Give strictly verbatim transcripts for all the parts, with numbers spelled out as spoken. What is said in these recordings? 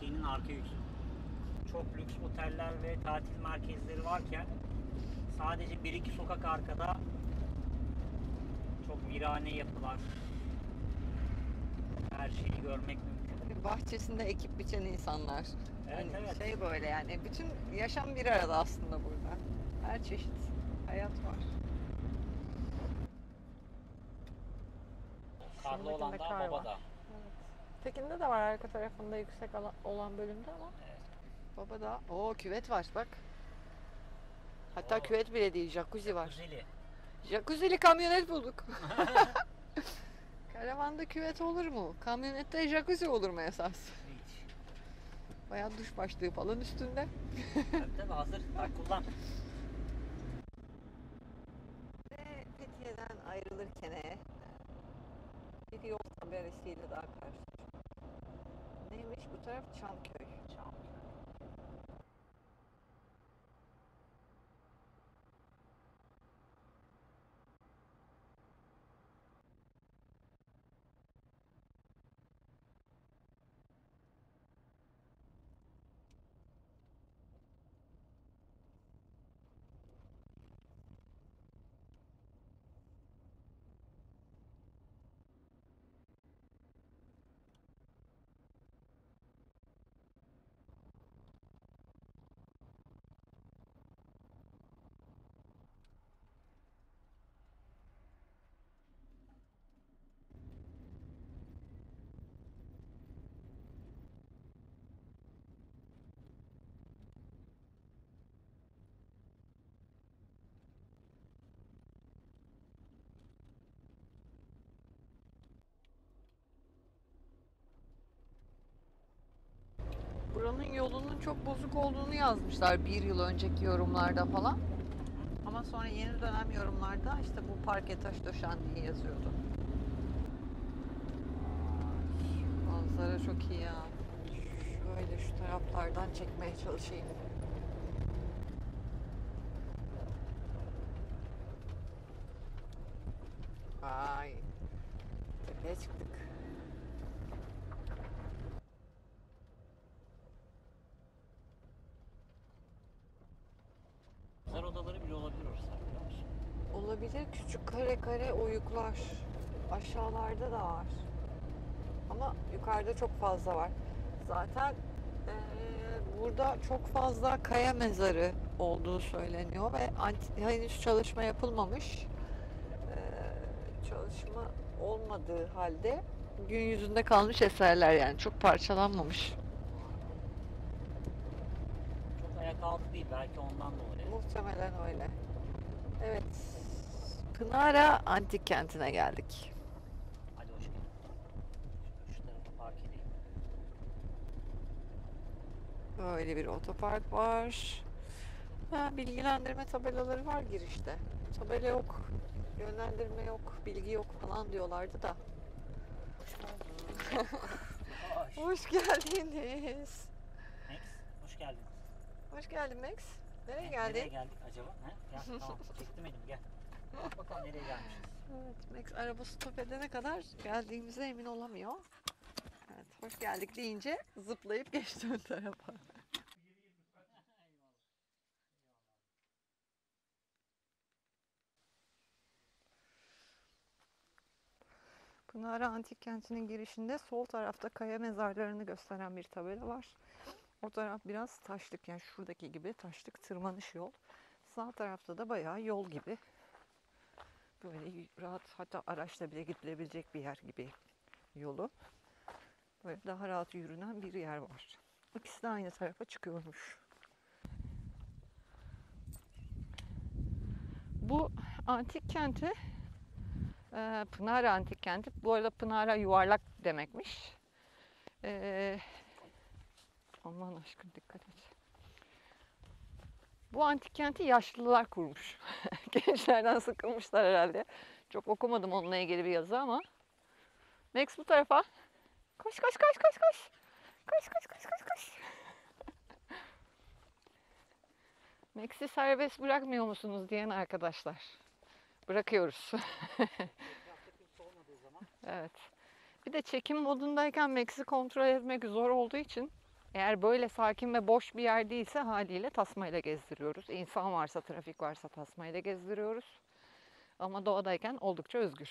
şehrin arka yüzü. Çok lüks oteller ve tatil merkezleri varken sadece bir iki sokak arkada çok virane yapılar. Her şeyi görmek mümkün. Bahçesinde ekip biçen insanlar. Evet, Hani evet. şey böyle yani bütün yaşam bir arada aslında burada. Her çeşit hayat var. Karlı Şuradakinde olan da kar var. Babadağ. Evet. Tekinde de var arka tarafında yüksek ala- olan bölümde ama Evet. Baba da o küvet var bak. Hatta Oo. küvet bile değil, jacuzzi var. Kuzeli. Jacuzzi'li kamyonet bulduk. Karavanda küvet olur mu? Kamyonette jacuzzi olur mu esas? Hiç. Bayağı duş başlığı falan üstünde. Tabii tabii hazır. Bak kullan. Ve Fethiye'den ayrılırken e, bir yol tabelasıyla daha karşılaştık. Neymiş bu taraf? Çamköy. Çamköy. Buranın yolunun çok bozuk olduğunu yazmışlar bir yıl önceki yorumlarda falan. Ama sonra yeni dönem yorumlarda işte bu parke taş döşen diye yazıyordu. Manzara çok iyi ya. Şöyle şu taraflardan çekmeye çalışayım. Ay. Tepeye çıktık. Güzel odaları bile olabilir orası, biliyor musun? Olabilir, küçük kare kare oyuklar. Aşağılarda da var. Ama yukarıda çok fazla var. Zaten eee, burada çok fazla kaya mezarı olduğu söyleniyor ve anti- henüz çalışma yapılmamış. Eee, çalışma olmadığı halde gün yüzünde kalmış eserler, yani çok parçalanmamış. Çok ayak altı değil, belki ondan dolayı. Muhtemelen öyle. Evet. Pınara Antik Kenti'ne geldik. Hadi hoş geldin. Şu, şu tarafa park edeyim. Böyle bir otopark var. Ha, bilgilendirme tabelaları var girişte. Tabela yok, yönlendirme yok, bilgi yok falan diyorlardı da. Hoş. Hoş geldiniz. Max, hoş geldin. Hoş geldin Max. Nereye Ne- geldin? Nereye geldik acaba? He? Gel, tamam. Çektim elim, gel. Bak bakalım nereye gelmişiz. Evet, Max araba stop edene kadar geldiğimize emin olamıyor. Evet, hoş geldik deyince zıplayıp geçti ön tarafa. Pınara Antik Kenti'nin girişinde sol tarafta kaya mezarlarını gösteren bir tabela var. O taraf biraz taşlık, yani şuradaki gibi taşlık tırmanış yol. Sağ tarafta da bayağı yol gibi. Böyle rahat, hatta araçla bile gidilebilecek bir yer gibi yolu. Böyle daha rahat yürünen bir yer var. İkisi de aynı tarafa çıkıyormuş. Bu antik kenti, e, Pınara Antik Kenti. Bu arada Pınara yuvarlak demekmiş. E, aman aşkına dikkat et. Bu antik kenti yaşlılar kurmuş. Gençlerden sıkılmışlar herhalde. Çok okumadım onunla ilgili bir yazı ama. Max bu tarafa. Koş koş koş koş koş. Koş koş koş koş koş. Max'i serbest bırakmıyor musunuz diyen arkadaşlar. Bırakıyoruz. Etrafta kimse olmadığı zaman Evet. Bir de çekim modundayken Max'i kontrol etmek zor olduğu için Eğer böyle sakin ve boş bir yer değilse haliyle tasmayla gezdiriyoruz. İnsan varsa, trafik varsa tasmayla gezdiriyoruz. Ama doğadayken oldukça özgür.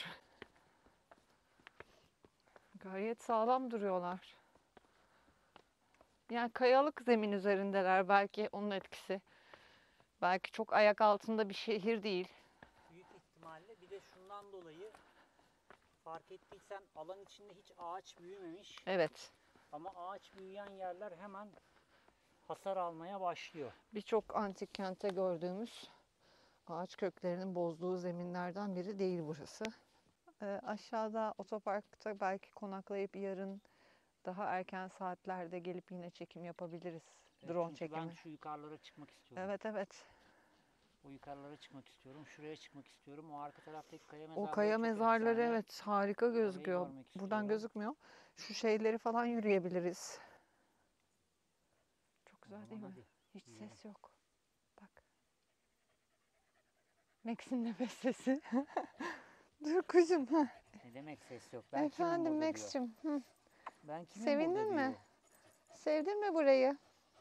Gayet sağlam duruyorlar. Yani kayalık zemin üzerindeler, belki onun etkisi. Belki çok ayak altında bir şehir değil. Büyük ihtimalle bir de şundan dolayı fark ettiysen alan içinde hiç ağaç büyümemiş. Evet. Ama ağaç büyüyen yerler hemen hasar almaya başlıyor. Birçok antik kentte gördüğümüz ağaç köklerinin bozduğu zeminlerden biri değil burası. Ee, aşağıda otoparkta belki konaklayıp yarın daha erken saatlerde gelip yine çekim yapabiliriz. Evet, Drone çünkü çekimi. ben şu yukarılara çıkmak istiyorum. Evet evet. O yukarılara çıkmak istiyorum. Şuraya çıkmak istiyorum. O arka taraftaki kaya O mezarları kaya çok mezarları efsane. evet harika gözüküyor. görmek Buradan istiyorum. gözükmüyor. Şu şeyleri falan yürüyebiliriz. Çok güzel Tamam, değil mi? hadi. Hiç Yürüyelim. ses yok. Bak. Max'in nefes sesi. Dur kuzum. Heh. Ne demek ses yok? Ben kimim Efendim burada diyor. Max'cim. Hı. Ben kimim Sevindin burada mi? diyor. Sevdin mi burayı?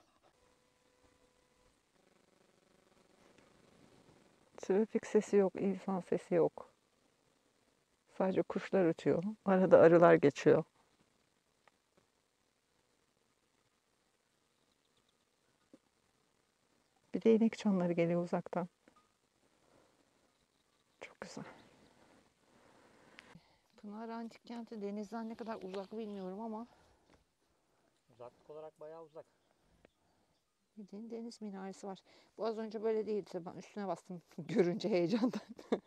Trafik sesi yok, insan sesi yok. Sadece kuşlar ötüyor. Arada arılar geçiyor. Bir de inek çanları geliyor uzaktan. Çok güzel. Pınar Antik Kenti denizden ne kadar uzak bilmiyorum ama Uzaklık olarak bayağı uzak. bildiğin deniz minaresi var. Bu az önce böyle değildi. Ben üstüne bastım görünce heyecandan.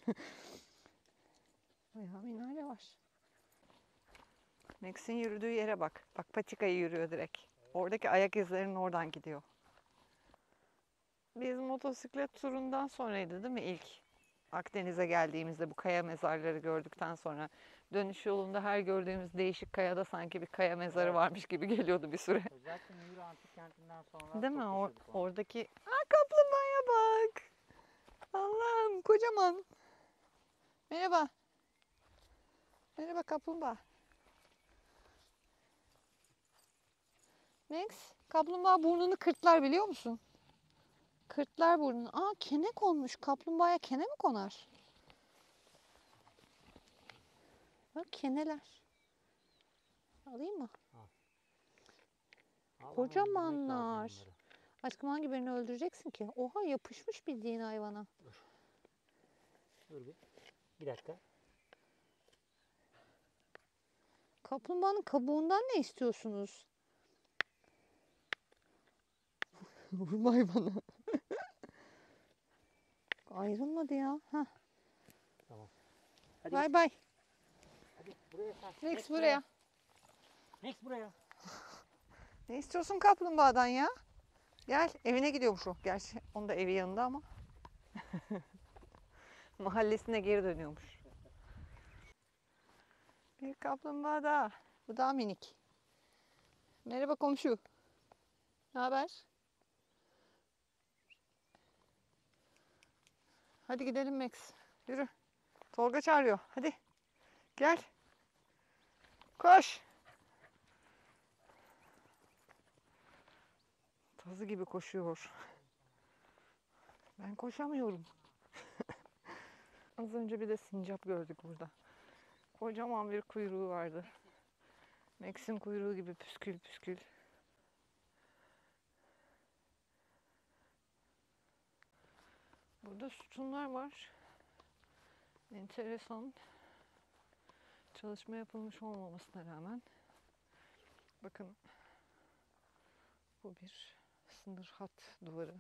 Bayağı minare var. Max'in yürüdüğü yere bak. Bak patikayı yürüyor direkt. Oradaki ayak izlerinin oradan gidiyor. Biz motosiklet turundan sonraydı değil mi ilk Akdeniz'e geldiğimizde bu kaya mezarları gördükten sonra dönüş yolunda her gördüğümüz değişik kayada sanki bir kaya mezarı Evet. varmış gibi geliyordu bir süre. Özellikle Mühür Antik Kenti'nden sonra Değil çok mi? Or- yaşadık onu. oradaki Aa, kaplumbağaya bak. Allah'ım kocaman. Merhaba. Merhaba kaplumbağa. Max, kaplumbağa burnunu kırtlar biliyor musun? Kırtlar burnunu. Aa kene konmuş. Kaplumbağaya kene mi konar? Bak keneler. Alayım mı? Ağlamayı Kocamanlar. bilmek lazım onları. Aşkım hangi birini öldüreceksin ki? Oha yapışmış bildiğin hayvana. Dur bir. Bir dakika. Kaplumbağanın kabuğundan ne istiyorsunuz? Vurma hayvana. Ayrılmadı ya. Heh. Tamam. Hadi Bay git. bay. Hadi buraya sen. Max buraya. Max buraya. Ne istiyorsun kaplumbağadan ya? Gel evine gidiyormuş o. Gerçi onun da evi yanında ama. Mahallesine geri dönüyormuş. Bir kaplumbağa daha. Bu daha minik. Merhaba komşu. Ne haber? Hadi gidelim Max. Yürü. Tolga çağırıyor. Hadi. Gel. Koş. Tazı gibi koşuyor. Ben koşamıyorum. Az önce bir de sincap gördük burada. Kocaman bir kuyruğu vardı. Max'in kuyruğu gibi püskül püskül. Burada sütunlar var. Enteresan. Çalışma yapılmış olmamasına rağmen. Bakın. Bu bir sınır hat duvarı.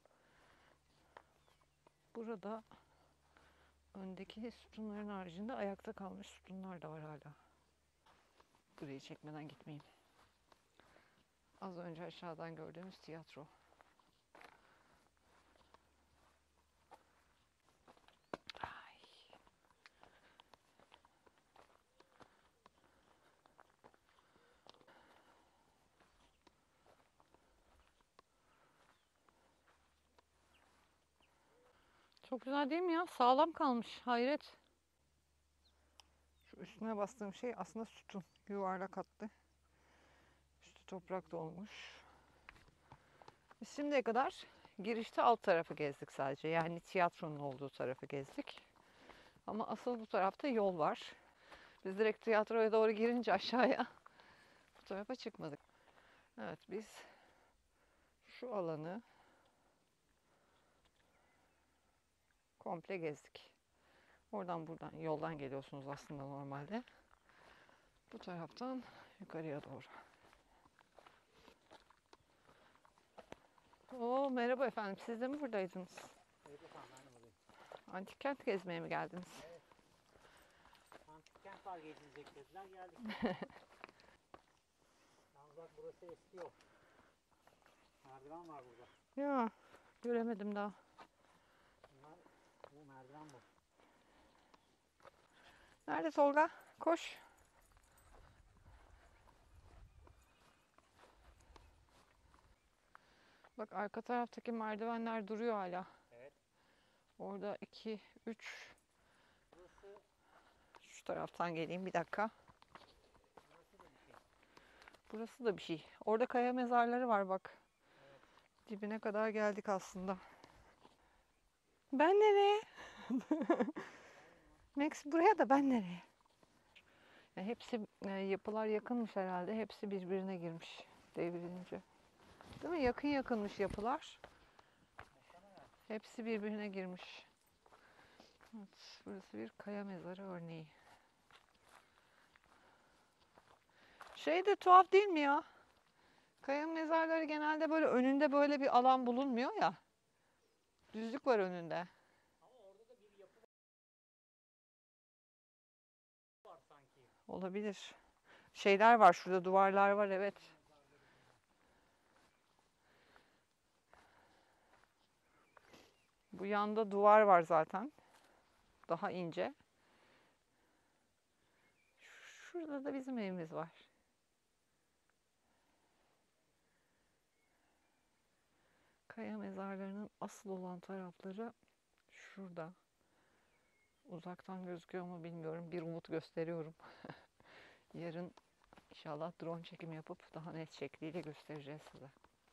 Burada öndeki sütunların haricinde ayakta kalmış sütunlar da var hala. Burayı çekmeden gitmeyeyim. Az önce aşağıdan gördüğümüz tiyatro. Ay. Çok güzel değil mi ya? Sağlam kalmış. Hayret. Şu üstüne bastığım şey aslında sütun. Yuvarlak hattı. Üstü toprak dolmuş. Biz şimdiye kadar girişte alt tarafı gezdik sadece. Yani tiyatronun olduğu tarafı gezdik. Ama asıl bu tarafta yol var. Biz direkt tiyatroya doğru girince aşağıya bu tarafa çıkmadık. Evet, biz şu alanı komple gezdik. Oradan buradan yoldan geliyorsunuz aslında normalde. Bu taraftan yukarıya doğru. Oo, merhaba efendim. Siz de mi buradaydınız? Evet efendim, ben de buradayım. Antik kent gezmeye mi geldiniz? Evet. Antik kent var, gezilecek dediler, geldik. Yalnız bak, burası eski yol. Merdiven var burada. Ya, göremedim daha. Bunlar, bu merdiven bu. Nerede Tolga? Koş. Bak, arka taraftaki merdivenler duruyor hala. Evet. Orada iki, üç. Burası, Şu taraftan geleyim bir dakika. burası da bir şey. Burası da bir şey. Orada kaya mezarları var bak. Evet. Dibine kadar geldik aslında. Ben nereye? Max buraya da ben nereye? Ya hepsi e, yapılar yakınmış herhalde. Hepsi birbirine girmiş devrilince. Değil mi? Yakın yakınmış yapılar. Hepsi birbirine girmiş. Evet, burası bir kaya mezarı örneği. Şey de tuhaf değil mi ya? Kaya mezarları genelde böyle önünde böyle bir alan bulunmuyor ya. Düzlük var önünde. Ama orada da bir yapı var sanki. Olabilir. Şeyler var şurada, duvarlar var, evet. Bu yanda duvar var zaten. Daha ince. Şurada da bizim evimiz var. Kaya mezarlarının asıl olan tarafları şurada. Uzaktan gözüküyor mu bilmiyorum. Bir umut gösteriyorum. Yarın inşallah drone çekim yapıp daha net şekliyle göstereceğiz size.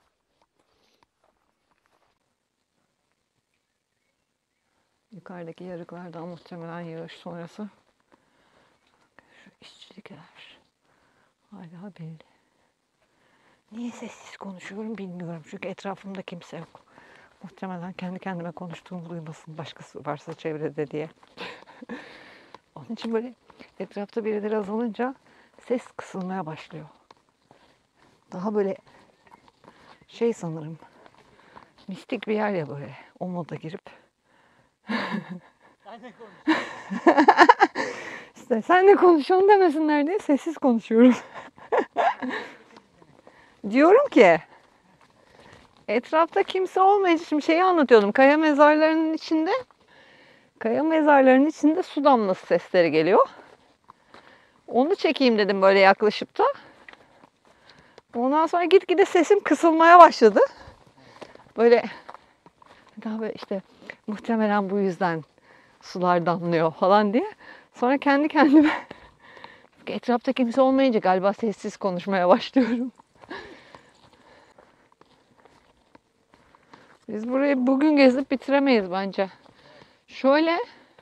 Yukarıdaki yarıklardan muhtemelen yağış sonrası. Şu işçilikler hala belli. Niye sessiz konuşuyorum bilmiyorum. Çünkü etrafımda kimse yok. Muhtemelen kendi kendime konuştuğumu duymasın başkası varsa çevrede diye. Onun için böyle etrafta birileri azalınca ses kısılmaya başlıyor. Daha böyle şey sanırım, mistik bir yer ya böyle. O moda girip. Sen ne konuşuyorsun? İşte sen de konuşuyorsun demesinler diye sessiz konuşuyorum. Diyorum ki etrafta kimse olmayınca şimdi şeyi anlatıyordum. Kaya mezarlarının içinde kaya mezarlarının içinde su damlası sesleri geliyor. Onu çekeyim dedim böyle yaklaşıp da. Ondan sonra gitgide sesim kısılmaya başladı. Böyle daha böyle işte muhtemelen bu yüzden sular damlıyor falan diye. Sonra kendi kendime etrafta kimse olmayınca galiba sessiz konuşmaya başlıyorum. Biz burayı bugün gezip bitiremeyiz bence. Şöyle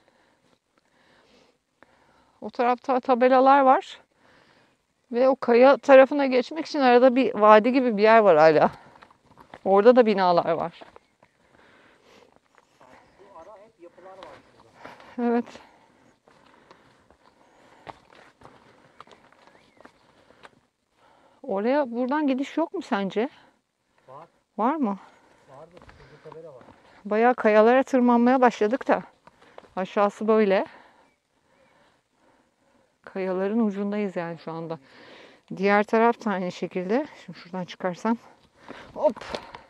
o tarafta tabelalar var. Ve o kaya tarafına geçmek için arada bir vadi gibi bir yer var hala. Orada da binalar var. Bu ara hep yapılar var burada. Evet. Oraya buradan gidiş yok mu sence? Var. Var mı? Vardı. Şurada tabela var. Bayağı kayalara tırmanmaya başladık da. Aşağısı böyle. Kayaların ucundayız yani şu anda. Diğer taraf da aynı şekilde. Şimdi şuradan çıkarsam. Hop.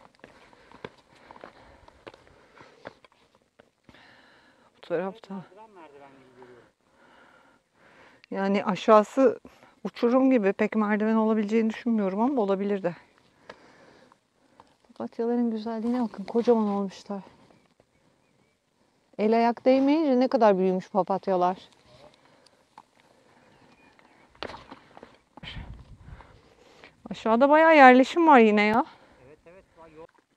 Bu tarafta. Merdiven merdiven gibi görüyorum. Yani aşağısı uçurum gibi, pek merdiven olabileceğini düşünmüyorum ama olabilir de. Papatyaların güzelliğine bakın, kocaman olmuşlar. El ayak değmeyince ne kadar büyümüş papatyalar. Aşağıda bayağı yerleşim var yine ya. Evet evet. Yol.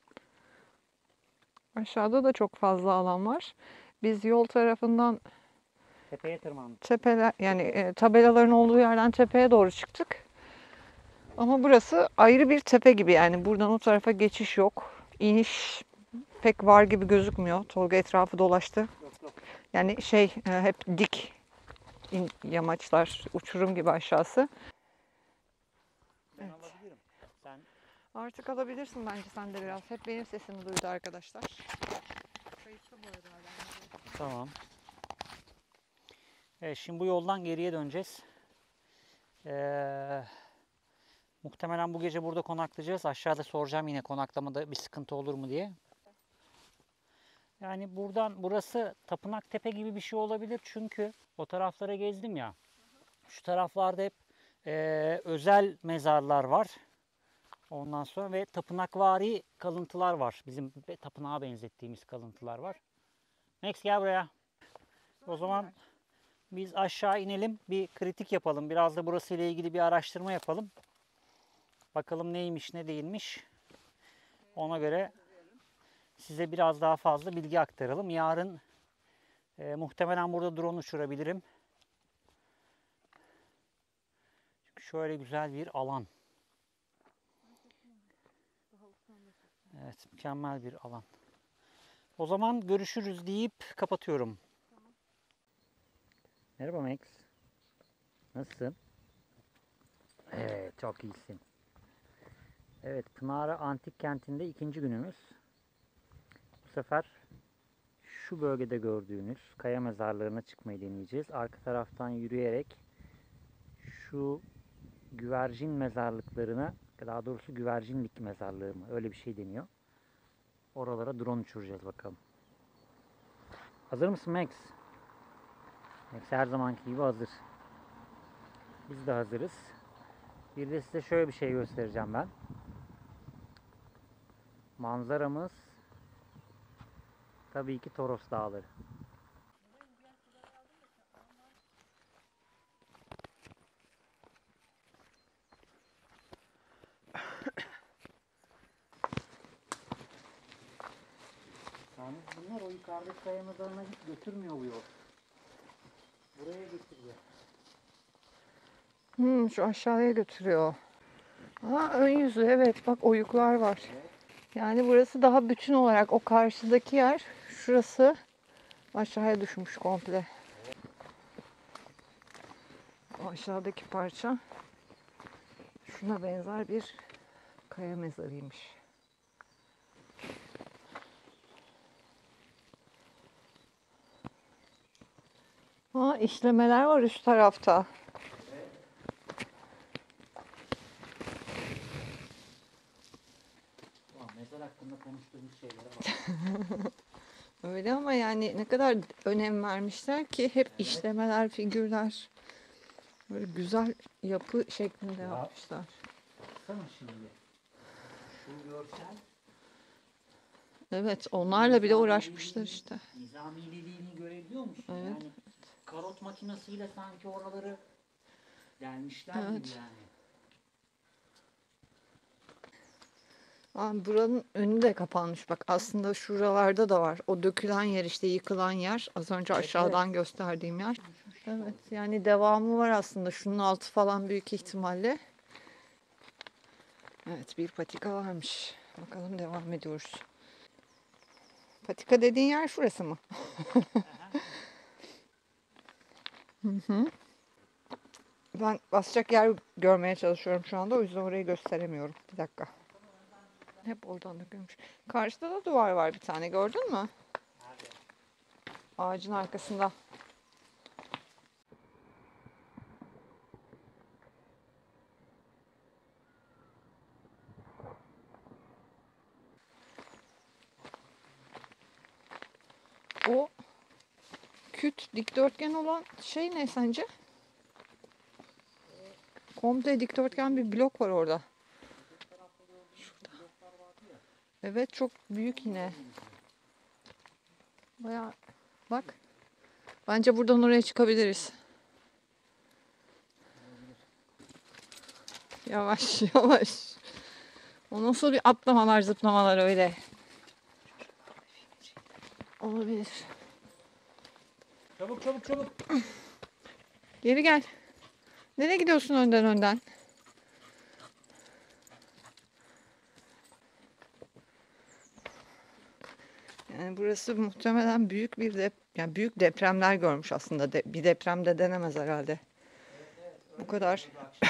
Aşağıda da çok fazla alan var. Biz yol tarafından Tepeye tırmandık. tepeler yani e, tabelaların olduğu yerden tepeye doğru çıktık. Ama burası ayrı bir tepe gibi, yani buradan o tarafa geçiş yok. İniş pek var gibi gözükmüyor. Tolga etrafı dolaştı. Yok yok. Yani şey e, hep dik in- yamaçlar, uçurum gibi aşağısı. Ben Evet. alabilirim. Sen Artık alabilirsin bence sen de biraz. Hep benim sesimi duydu arkadaşlar. Kayıtta bu arada hala. tamam. Evet, şimdi bu yoldan geriye döneceğiz. Ee, muhtemelen bu gece burada konaklayacağız. Aşağıda soracağım yine konaklamada bir sıkıntı olur mu diye. Yani buradan burası Tapınak Tepe gibi bir şey olabilir. Çünkü o taraflara gezdim ya. Şu taraflarda hep e, özel mezarlar var. Ondan sonra ve tapınakvari kalıntılar var. Bizim be- tapınağa benzettiğimiz kalıntılar var. Max gel buraya. O zaman biz aşağı inelim, bir kritik yapalım. Biraz da burası ile ilgili bir araştırma yapalım. Bakalım neymiş, ne değilmiş. Ona göre size biraz daha fazla bilgi aktaralım. Yarın e, muhtemelen burada drone uçurabilirim. Çünkü şöyle güzel bir alan. Evet, mükemmel bir alan. O zaman görüşürüz deyip kapatıyorum. Merhaba Max. Nasılsın? Evet, çok iyisin. Evet, Pınar'a Antik Kenti'nde ikinci günümüz. Bu sefer şu bölgede gördüğünüz kaya mezarlarına çıkmayı deneyeceğiz. Arka taraftan yürüyerek şu güvercin mezarlıklarına, daha doğrusu güvercinlik mezarlığı mı? Öyle bir şey deniyor. Oralara drone uçuracağız bakalım. Hazır mısın Max? Max her zamanki gibi hazır. Biz de hazırız. Bir de size şöyle bir şey göstereceğim ben. Manzaramız tabii ki Toros Dağları. Yani bunlar o yukarıdaki kaya mezarına git götürmüyor bu yol. Buraya getiriyor. Hmm, şu aşağıya götürüyor. Ha, ön yüzü, evet, bak oyuklar var. Yani burası daha bütün olarak, o karşıdaki yer, şurası aşağıya düşmüş komple. O aşağıdaki parça şuna benzer bir kaya mezarıymış. Ha, işlemeler var üst tarafta. Mezar hakkında konuştuğumuz şeylere bak. Öyle ama yani ne kadar önem vermişler ki, hep işlemeler, figürler. Böyle güzel yapı şeklinde Ya. yapmışlar. Baksana şimdi. Şu görsel. Evet, onlarla bile uğraşmışlar Nizamiliğini- işte. Nizamililiğini görebiliyor musun? Evet. Yani karot makinesiyle sanki oraları delmişler Evet. gibi yani. Aa, buranın önü de kapanmış. Bak aslında şuralarda da var. O dökülen yer, işte yıkılan yer. Az önce Evet, aşağıdan gösterdiğim yer. Evet, yani devamı var aslında. Şunun altı falan büyük ihtimalle. Evet, bir patika varmış. Bakalım, devam ediyoruz. Patika dediğin yer şurası mı? Hı hı. Ben basacak yer görmeye çalışıyorum şu anda. O yüzden orayı gösteremiyorum. Bir dakika. Hep oradan dökülmüş. Karşıda da duvar var bir tane. Gördün mü? Nerede? Ağacın arkasında. O küt dikdörtgen olan şey ne sence? Komple dikdörtgen bir blok var orada. Şurada. Evet, çok büyük yine. Bayağı, bak. Bence buradan oraya çıkabiliriz. Yavaş yavaş. O nasıl bir atlamalar, zıplamalar öyle. Olabilir. Çabuk çabuk çabuk. Geri gel. Nereye gidiyorsun önden önden? Yani burası muhtemelen büyük bir dep yani büyük depremler görmüş aslında. De bir depremde denemez herhalde. Bu kadar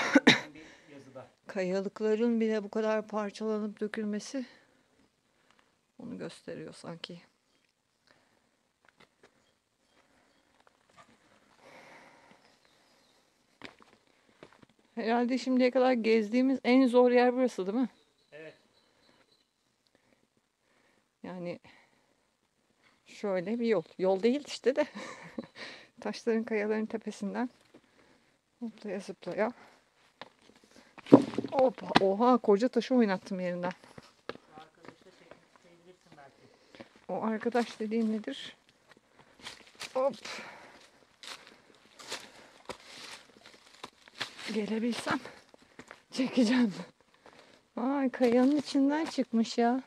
kayalıkların bile bu kadar parçalanıp dökülmesi onu gösteriyor sanki. Herhalde şimdiye kadar gezdiğimiz en zor yer burası değil mi? Evet. Yani şöyle bir yol. Yol değil işte de. Taşların, kayaların tepesinden hoplaya zıplaya. Hop, oha koca taşı oynattım yerinden. Arkadaşla çekmek isteyebilirsin belki. O arkadaş dediğin nedir? Hop. Gelebilsem çekeceğim. Ay kayanın içinden çıkmış ya.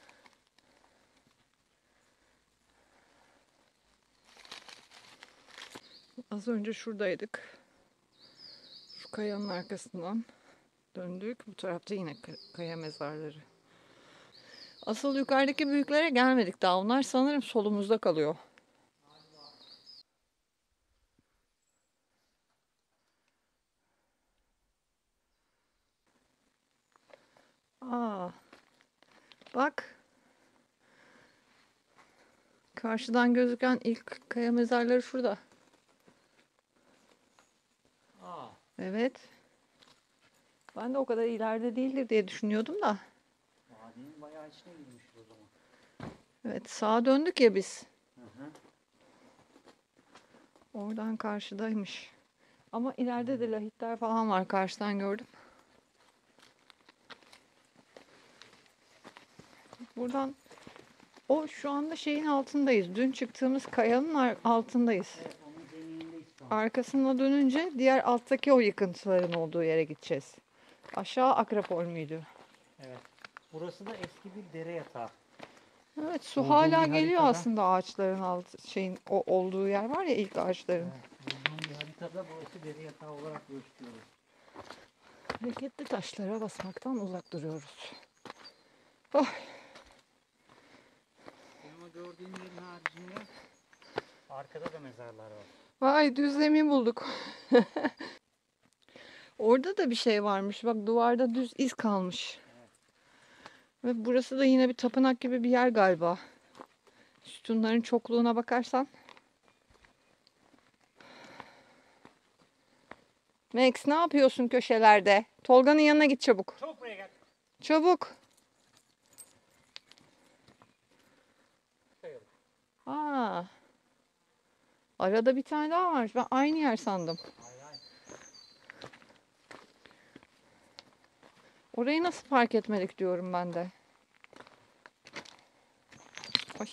Az önce şuradaydık. Şu kayanın arkasından döndük. Bu tarafta yine kaya mezarları. Asıl yukarıdaki büyüklere gelmedik daha. Onlar sanırım solumuzda kalıyor. Aa, bak. Karşıdan gözüken ilk kaya mezarları şurada. Aa. Evet. Ben de o kadar ileride değildir diye düşünüyordum da. Vadinin bayağı içine girmişiz o zaman. Evet, sağa döndük ya biz. Hı hı. Oradan karşıdaymış. Ama ileride de lahitler falan var. Karşıdan gördüm. Buradan o şu anda şeyin altındayız. Dün çıktığımız kayanın altındayız. Evet, onun zeminindeyiz şu an. Arkasına dönünce diğer alttaki o yıkıntıların olduğu yere gideceğiz. Aşağı Akropol müydü? Evet. Burası da eski bir dere yatağı. Evet, su Bulduğum hala bir geliyor haritada- aslında ağaçların altı şeyin o olduğu yer var ya ilk ağaçların. Evet, bulduğum bir haritada burası dere yatağı olarak gösteriyor. Hareketli taşlara basmaktan uzak duruyoruz. Oh. Benim o gördüğüm yerin haricinde arkada da mezarlar var. Vay düz zemin bulduk. Orada da bir şey varmış. Bak duvarda düz iz kalmış. Ve burası da yine bir tapınak gibi bir yer galiba. Sütunların çokluğuna bakarsan. Max ne yapıyorsun köşelerde? Tolga'nın yanına git çabuk. Çok buraya gel. Çabuk. Sayalım. Aa. Arada bir tane daha varmış. Ben aynı yer sandım. Hayır hayır. Orayı nasıl fark etmedik diyorum ben de. Ay.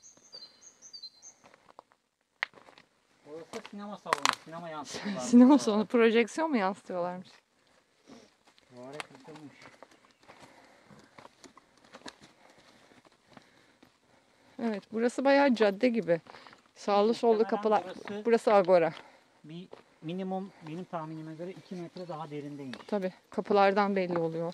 Burası sinema salonu. Sinema yansıtıyorlar. Sinema salonu projeksiyon mu yansıtıyorlarmış? Duvara kırılmış. Evet, burası bayağı cadde gibi. Sağlı sollu Muhtemelen kapılar. burası- Burası Agora. Bir minimum benim tahminime göre iki metre daha derindeymiş. Tabii kapılardan belli oluyor.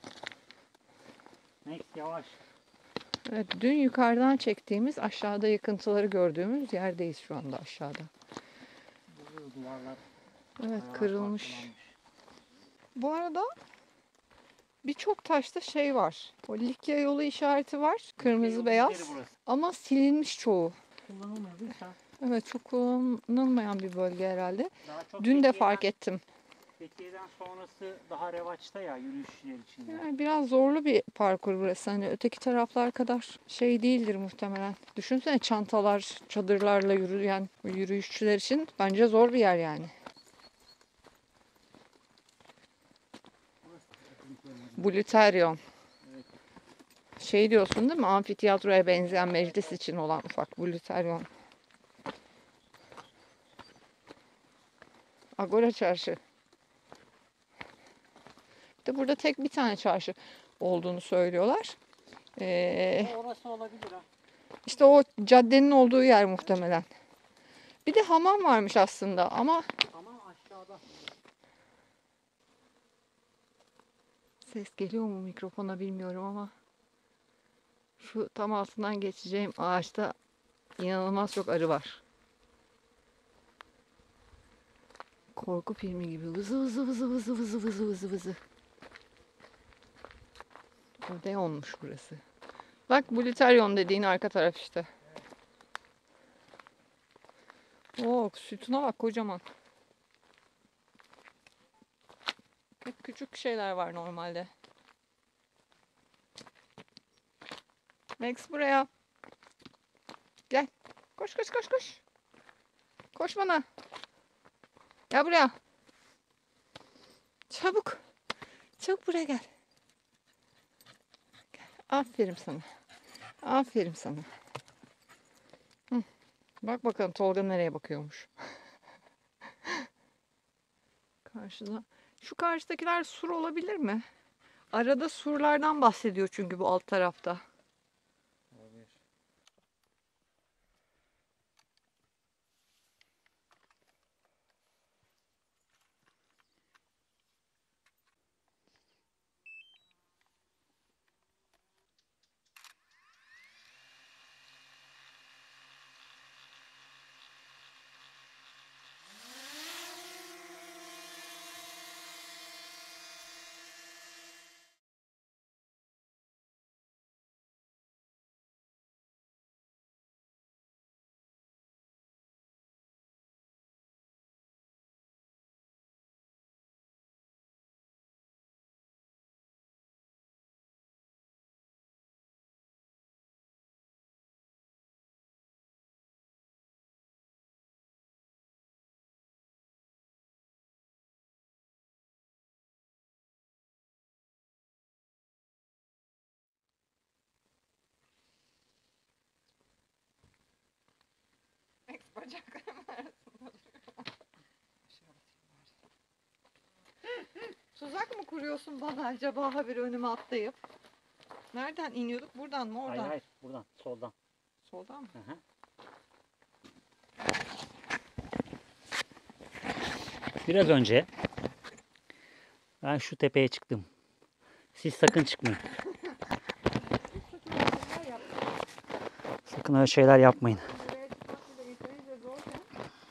Neyse yavaş. Evet, dün yukarıdan çektiğimiz aşağıda yıkıntıları gördüğümüz yerdeyiz şu anda aşağıda. Bu duvarlar Evet, bayağı kırılmış. parçalanmış. Bu arada birçok taşta şey var. O Likya yolu işareti var. Kırmızı Yolun beyaz. yeri burası. Ama silinmiş çoğu. Kullanılmadıysa Evet, çok kullanılmayan bir bölge herhalde. daha çok Dün de Fethiye'den- fark ettim. Fethiye'den sonrası daha revaçta ya yürüyüşçüler için. de. Yani biraz zorlu bir parkur burası. Hani öteki taraflar kadar şey değildir muhtemelen. Düşünsene çantalar, çadırlarla yürüyen yürüyüşçüler için bence zor bir yer yani. Bluterion. Evet. Şey diyorsun değil mi? Amfiteyatroya benzeyen meclis için olan ufak Bluterion. Agora Çarşı. De burada tek bir tane çarşı olduğunu söylüyorlar. Ee, Orası olabilir ha. İşte o caddenin olduğu yer muhtemelen. Bir de hamam varmış aslında ama Tamam aşağıda. ses geliyor mu mikrofona bilmiyorum ama şu tam altından geçeceğim ağaçta inanılmaz çok arı var. Korku filmi gibi vızı vızı vızı vızı vızı vızı vızı vızı. Odeon'muş burası. Bak Bulutarion dediğin arka taraf işte. Oo, sütuna bak kocaman. Hep küçük şeyler var normalde. Max buraya. Gel. Koş koş koş koş. Koş bana. Gel buraya. Çabuk. Çabuk buraya gel. Gel. Aferin sana. Aferin sana. Hı. Bak bakalım Tolga nereye bakıyormuş. Karşıda. Şu karşıdakiler sur olabilir mi? Arada surlardan bahsediyor çünkü bu alt tarafta. Max bacaklarım arasında Tuzak mı kuruyorsun bana acaba haberi önüme atlayıp? Nereden iniyorduk? Buradan mı oradan? Hayır hayır buradan soldan. Soldan mı? Hı hı. Biraz önce ben şu tepeye çıktım. Siz sakın çıkmayın. Sakın öyle şeyler yapmayın. Buraya çıkmak bile yeterince zorken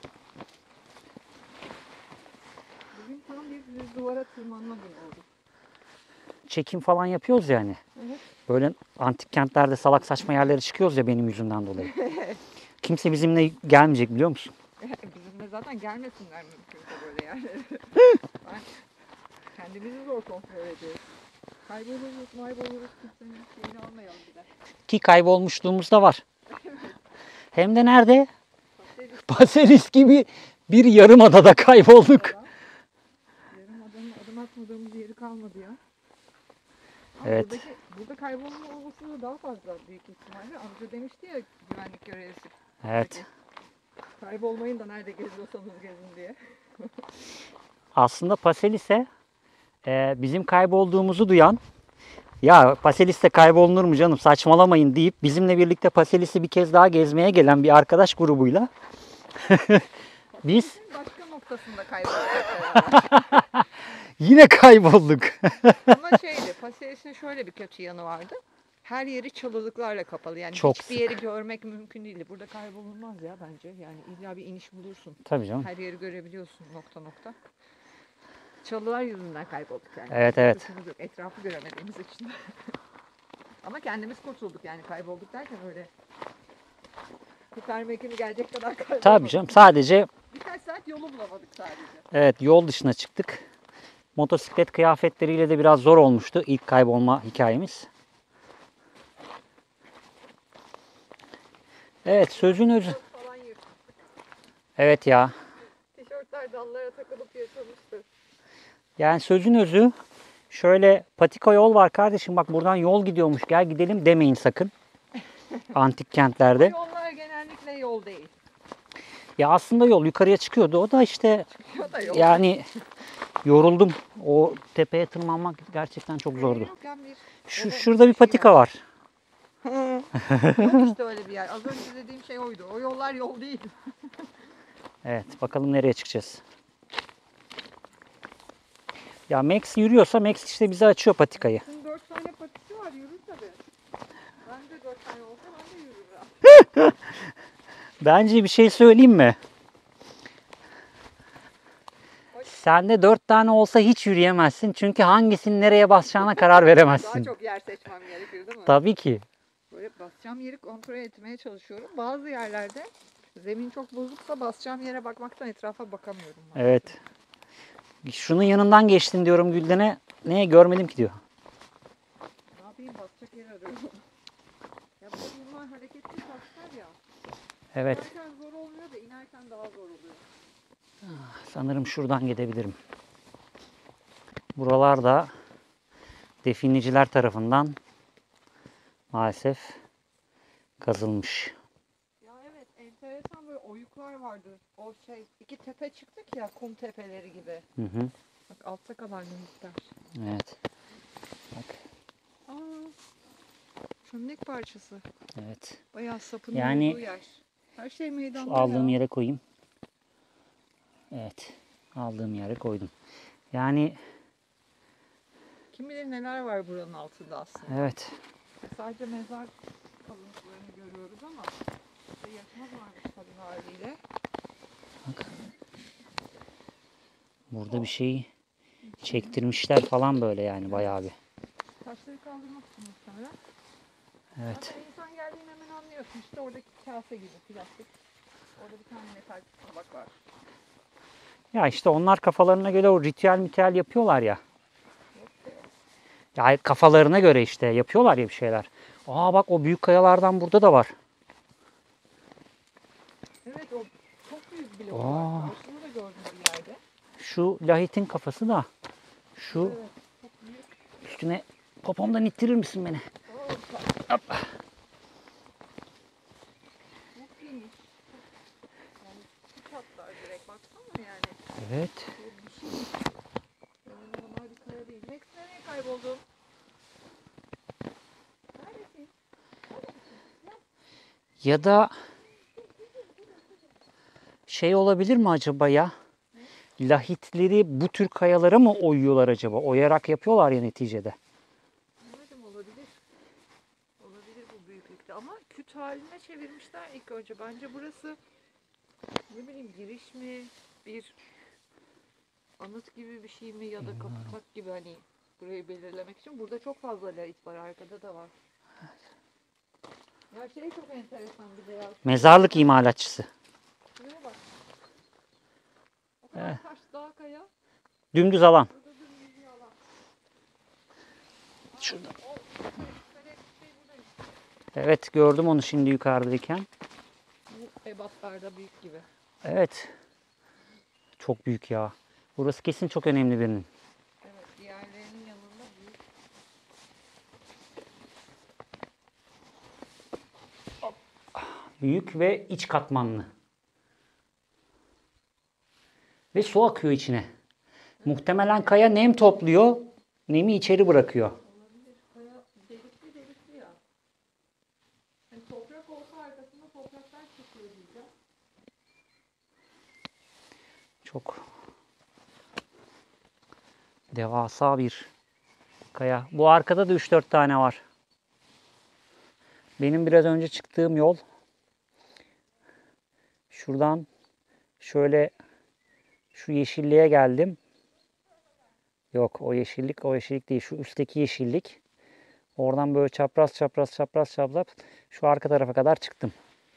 bugün tam bir düz duvara tırmanma günü oldu. Çekim falan yapıyoruz yani. Evet. Böyle antik kentlerde salak saçma yerlere çıkıyoruz ya benim yüzümden dolayı. Kimse bizimle gelmeyecek biliyor musun? Bizimle zaten gelmesinler mümkünse böyle yerlere. Ben kendimizi zor kontrol ediyoruz. Kayboluruz, mayboluruz, kimsenin şeyini almayalım bir de. Ki kaybolmuşluğumuz da var. Hem de nerede? Paselis gibi bir yarım adada kaybolduk. Yarım adım, adım atmadığımız yeri kalmadı ya. Ama Evet. buradaki, burada kaybolma olasılığı daha fazla büyük ihtimalle. Amca demişti ya güvenlik görevlisi. Evet. Kaybolmayın da nerede geziyorsanız gezin diye. Aslında Paselis'e e, bizim kaybolduğumuzu duyan, ya Paselis'te kaybolunur mu canım saçmalamayın deyip bizimle birlikte Paselis'i bir kez daha gezmeye gelen bir arkadaş grubuyla biz Başka noktasında kaybolduk. yine kaybolduk. Ama şeydi, Paselis'in şöyle bir kötü yanı vardı. Her yeri çalılıklarla kapalı. Yani Çok hiçbir sık. yeri görmek mümkün değildi. Burada kaybolunmaz ya bence. Yani illa bir iniş bulursun. Tabii canım. Her yeri görebiliyorsun nokta nokta. Çalılar yüzünden kaybolduk yani. Evet, evet. Suçumuz yok. Etrafı göremediğimiz için. Ama kendimiz kurtulduk yani kaybolduk derken öyle. Kurtarma ekibi gelecek kadar kaybolmadık. Tabii canım sadece Birkaç saat yolu bulamadık sadece. evet yol dışına çıktık. Motosiklet kıyafetleriyle de biraz zor olmuştu ilk kaybolma hikayemiz. Evet sözün özü. Falan yırttık. Evet ya. Tişörtler dallara takılıp yırtılmıştı. Yani sözün özü şöyle patika yol var kardeşim bak buradan yol gidiyormuş gel gidelim demeyin sakın. Antik kentlerde. Yollar genellikle yol değil. Ya aslında yol yukarıya çıkıyordu o da işte Ya da yol. yani yoruldum. O tepeye tırmanmak gerçekten çok zordu. Yokken bir- Şu Evet, şurada bir şey patika var. Yok işte öyle bir yer. Az önce dediğim şey oydu. O yollar yol değil. Evet, bakalım nereye çıkacağız. Ya Max yürüyorsa Max işte bize açıyor patikayı. Şimdi dört tane patisi var, yürür tabii. Ben de dört tane olsa ben de yürürüm. Bence bir şey söyleyeyim mi? Sende dört tane olsa hiç yürüyemezsin. Çünkü hangisinin nereye basacağına karar Daha veremezsin. çok yer seçmem gerekir değil mi? Tabii ki. Böyle basacağım yeri kontrol etmeye çalışıyorum. Bazı yerlerde zemin çok bozuksa basacağım yere bakmaktan etrafa bakamıyorum. maalesef. Evet. Şunun yanından geçtin diyorum Gülden'e. Ne görmedim ki diyor. Ne yapayım, basacak yer arıyorum. Ya bu bunlar hareketli taşlar ya. Evet. İnerken zor olmuyor da inerken daha zor oluyor. Sanırım şuradan gidebilirim. Buralar da definiciler tarafından maalesef kazılmış. Ya evet, enteresan böyle oyuklar vardı. O şey, iki tepe çıktık ya, kum tepeleri gibi. Hı hı. Bak altta kalan minikler. Evet. Bak. Aa, çömlek parçası. Evet. Bayağı sapının Yani- olduğu yer. Her şey meydanda Şu aldığım ya. yere koyayım. Evet. Aldığım yere koydum. Yani Kim bilir neler var buranın altında aslında. evet. Sadece mezar kalıntılarını görüyoruz ama işte yaşamaz varmış tabii haliyle. Bak. Burada bir şeyi çektirmişler falan böyle yani bayağı bir. Taşları kaldırmak için muhtemelen. Evet. Zaten insan geldiğini hemen anlıyorsun. İşte oradaki kase gibi plastik. Orada bir tane metal tabak var. Ya işte onlar kafalarına göre o ritüel mitüel yapıyorlar ya. Ya kafalarına göre işte yapıyorlar ya bir şeyler. Aa bak o büyük kayalardan burada da var. Evet, o çok büyük blok Aa. var. Karşısında da gördüm bir yerde. Şu lahitin kafası da. Şu Evet, çok büyük. üstüne popomdan ittirir misin beni? Oo, Hop. çok geniş. Yani iki katlar direkt, baksana yani. Evet. Bu bir şey. Yani normal bir kaya değil. Max, nereye kayboldun? Neredesin? Ya da şey olabilir mi acaba ya? Lahitleri bu tür kayalara mı oyuyorlar acaba? Oyarak yapıyorlar ya neticede. Anladım, olabilir. Olabilir bu büyüklükte ama küt haline çevirmişler ilk önce. Bence burası ne bileyim giriş mi, bir anıt gibi bir şey mi ya da kapak gibi, hani burayı belirlemek için. Burada çok fazla lahit var, arkada da var. Ya şey çok enteresan bir de ya. Mezarlık imalatçısı. Şuraya bak. O kadar taş, dağ, kaya. Dümdüz alan. Burada dümdüz bir alan. Şurada. O yukarı şey buradaymış. Evet gördüm onu şimdi yukarıdayken. Bu ebatlarda büyük gibi. Evet. Çok büyük ya. Burası kesin çok önemli birinin. Evet, diğerlerinin yanında büyük. Büyük ve iç katmanlı. Ve su akıyor içine. Muhtemelen kaya nem topluyor. Nemi içeri bırakıyor. Olabilir. Kaya delikli delikli ya. Hani toprak olsa arkasında topraklar çıkıyor diyeceğim. Çok devasa bir kaya. Bu arkada da üç dört tane var. Benim biraz önce çıktığım yol şuradan şöyle şu yeşilliğe geldim. Yok o yeşillik o yeşillik değil. Şu üstteki yeşillik. Oradan böyle çapraz çapraz çapraz çapraz şu arka tarafa kadar çıktım.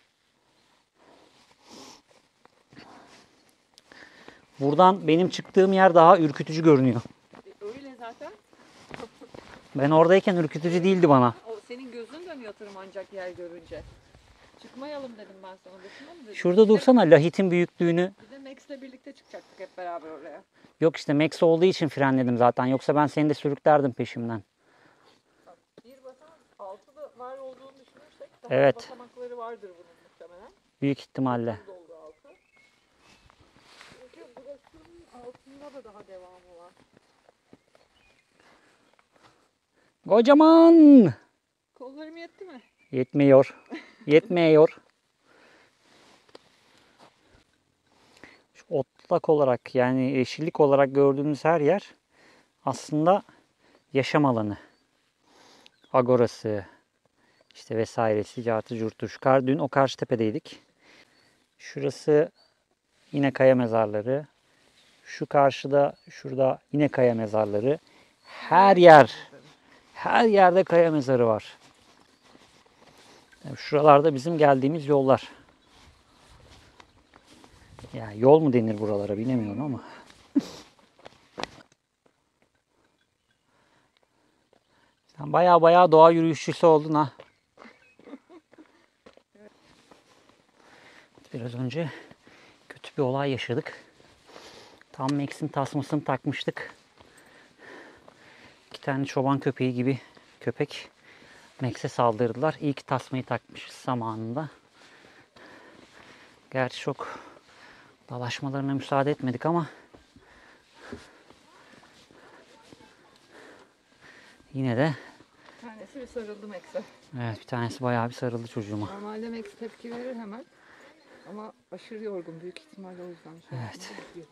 Buradan benim çıktığım yer daha ürkütücü görünüyor. E, öyle zaten. Ben oradayken ürkütücü değildi bana. O senin gözün dönüyor tırmanacak yer görünce. Çıkmayalım dedim ben sana. Boşuna mı dedim? Şurada Bir de- dursana lahitin büyüklüğünü. Bir de Max'le birlikte çıkacaktık hep beraber oraya. Yok işte Max olduğu için frenledim zaten. Yoksa ben seni de sürüklerdim peşimden. Bir basamak altı da var olduğunu düşünürsek daha Evet. basamakları vardır bunun muhtemelen. Büyük ihtimalle. Çok doldu altı. Çünkü burasının altında da daha devamı var. Kocaman! Kollarım yetti mi? Yetmiyor. Yetmiyor. Şu otlak olarak yani yeşillik olarak gördüğünüz her yer aslında yaşam alanı. Agorası işte vesairesi, cartı curtu. Şu kar, dün o karşı tepedeydik. Şurası yine kaya mezarları. Şu karşıda, şurada yine kaya mezarları. Her yer, her yerde kaya mezarı var. Yani şuralarda bizim geldiğimiz yollar. Yani yol mu denir buralara bilemiyorum ama. Sen baya baya doğa yürüyüşçüsü oldun ha. Biraz önce kötü bir olay yaşadık. Tam Max'in tasmasını takmıştık. İki tane çoban köpeği gibi köpek Max'e saldırdılar. İyi ki tasmayı takmışız zamanında. Gerçi çok dalaşmalarına müsaade etmedik ama yine de Bir tanesi bir sarıldı Max'e. evet bir tanesi bayağı bir sarıldı çocuğuma. Normalde Max tepki verir hemen. Ama aşırı yorgun. Büyük ihtimalle o yüzden. Şey Evet. yapmadı.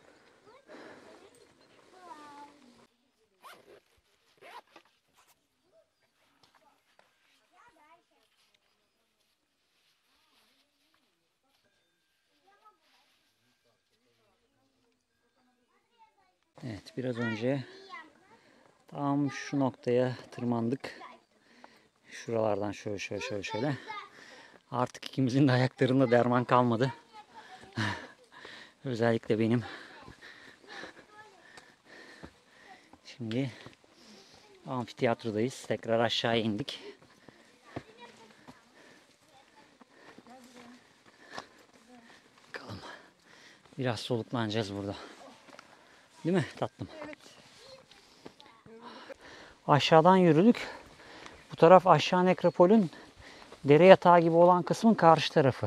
Evet biraz önce tam şu noktaya tırmandık. Şuralardan şöyle şöyle şöyle şöyle. Artık ikimizin de ayaklarında derman kalmadı. Özellikle benim. Şimdi amfiteyatrodayız. Tekrar aşağıya indik. Bakalım. Biraz soluklanacağız burada. Değil mi tatlım? Evet. Aşağıdan yürüdük. Bu taraf aşağı nekropolün dere yatağı gibi olan kısmın karşı tarafı.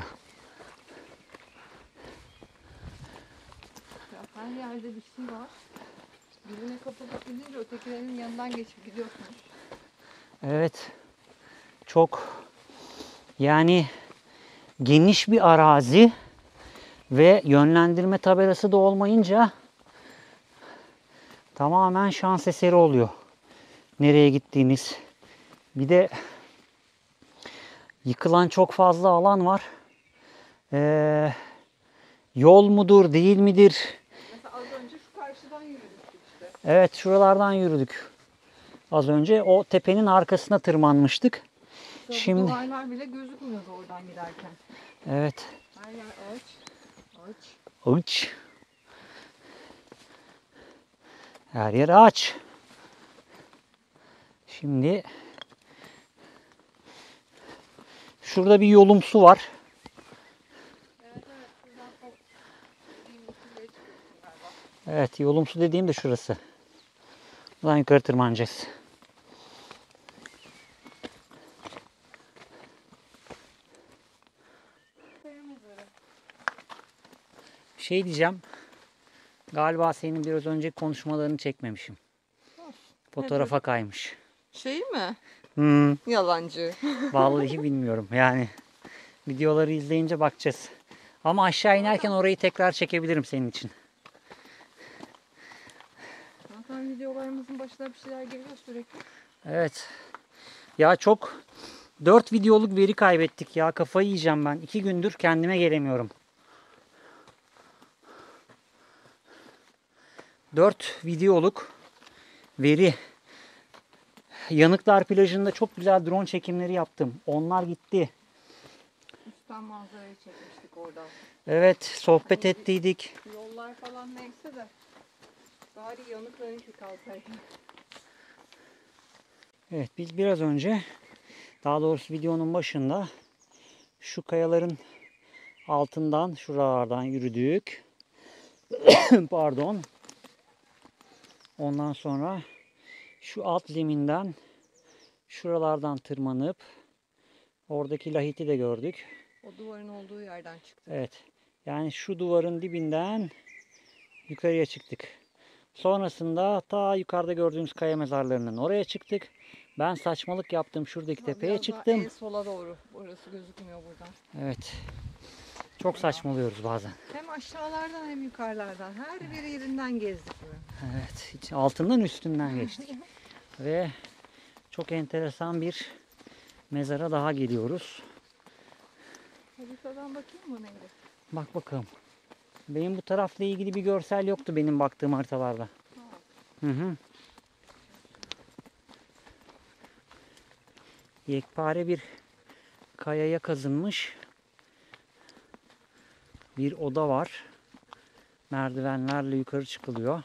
Ya her yerde bir şey var. Birine kapılıp gidince ötekilerinin yanından geçip gidiyorsunuz. Evet. Çok yani geniş bir arazi ve yönlendirme tabelası da olmayınca tamamen şans eseri oluyor. Nereye gittiğiniz. Bir de yıkılan çok fazla alan var. Ee, yol mudur, değil midir? Mesela az önce şu karşıdan yürüdük işte. Evet, şuralardan yürüdük. Az önce o tepenin arkasına tırmanmıştık. Şimdi... Şimdi Duvarlar bile gözükmüyordu oradan giderken. evet. Her yer ağaç. Ağaç. Uç. Her yer ağaç. Şimdi şurada bir yolumsu var. Evet evet. Şuradan o dediğim usulüye çıkıyorsun galiba. Evet, yolumsu dediğim de şurası. Buradan yukarı tırmanacağız. Bir şey diyeceğim. Galiba senin biraz önce konuşmalarını çekmemişim. Fotoğrafa kaymış. Şey mi? Hmm, Yalancı. vallahi bilmiyorum. Yani videoları izleyince bakacağız. Ama aşağı inerken orayı tekrar çekebilirim senin için. Zaten videolarımızın başına bir şeyler geliyor sürekli. Evet. Ya çok dört videoluk veri kaybettik ya. Kafayı yiyeceğim ben. iki gündür kendime gelemiyorum. dört videoluk veri. Yanıklar plajında çok güzel drone çekimleri yaptım. Onlar gitti. Üstten manzarayı çekmiştik oradan. Evet, sohbet ettiydik. Yollar falan neyse de bari yanıklarınki kalsaydı. Evet, biz biraz önce, daha doğrusu videonun başında şu kayaların altından, şuralardan yürüdük. Pardon. Ondan sonra şu alt zeminden şuralardan tırmanıp oradaki lahiti de gördük. O duvarın olduğu yerden çıktık. Evet. Yani şu duvarın dibinden yukarıya çıktık. Sonrasında ta yukarıda gördüğünüz kaya mezarlarının oraya çıktık. Ben saçmalık yaptım. Şuradaki tepeye Biraz daha çıktım. en sola doğru. Orası gözükmüyor buradan. Evet. Çok saçmalıyoruz bazen. Hem aşağılardan hem yukarılardan. Her bir yerinden gezdik bunu. Evet. Hiç altından üstünden geçtik. Ve çok enteresan bir mezara daha geliyoruz. Haritadan bakayım mı neydi? Bak bakalım. Benim bu tarafla ilgili bir görsel yoktu benim baktığım haritalarda. Hı hı. Yekpare bir kayaya kazınmış bir oda var. Merdivenlerle yukarı çıkılıyor.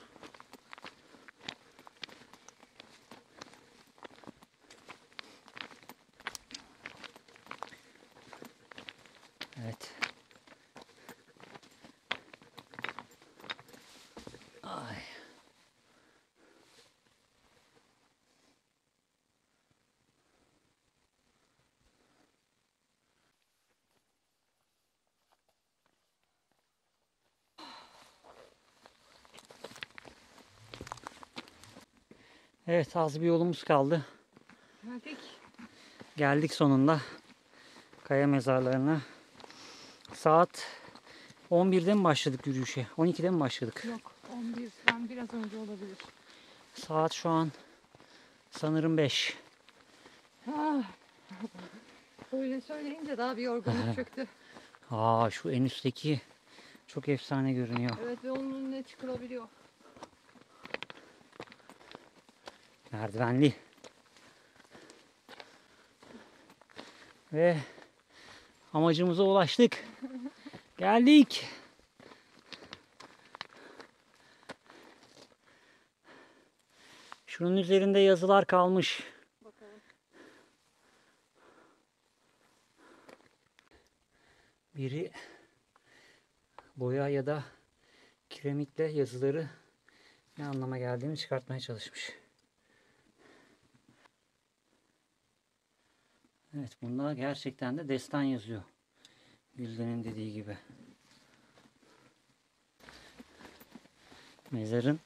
Evet. Ay. Evet, az bir yolumuz kaldı. Geldik. Geldik sonunda kaya mezarlarına. Saat on birde mi başladık yürüyüşe? on ikide mi başladık? Yok on birden biraz önce olabilir. Saat şu an sanırım beş. Ah. Böyle söyleyince daha bir yorgunluk çöktü. Aa, şu en üstteki çok efsane görünüyor. Evet ve onun önüne çıkılabiliyor. Merdivenli. Ve amacımıza ulaştık. Geldik. Şunun üzerinde yazılar kalmış. Bakalım. Biri boya ya da kiremitle yazıları ne anlama geldiğini çıkartmaya çalışmış. Evet, bunlar gerçekten de destan yazıyor. Gülden'in dediği gibi. Mezarın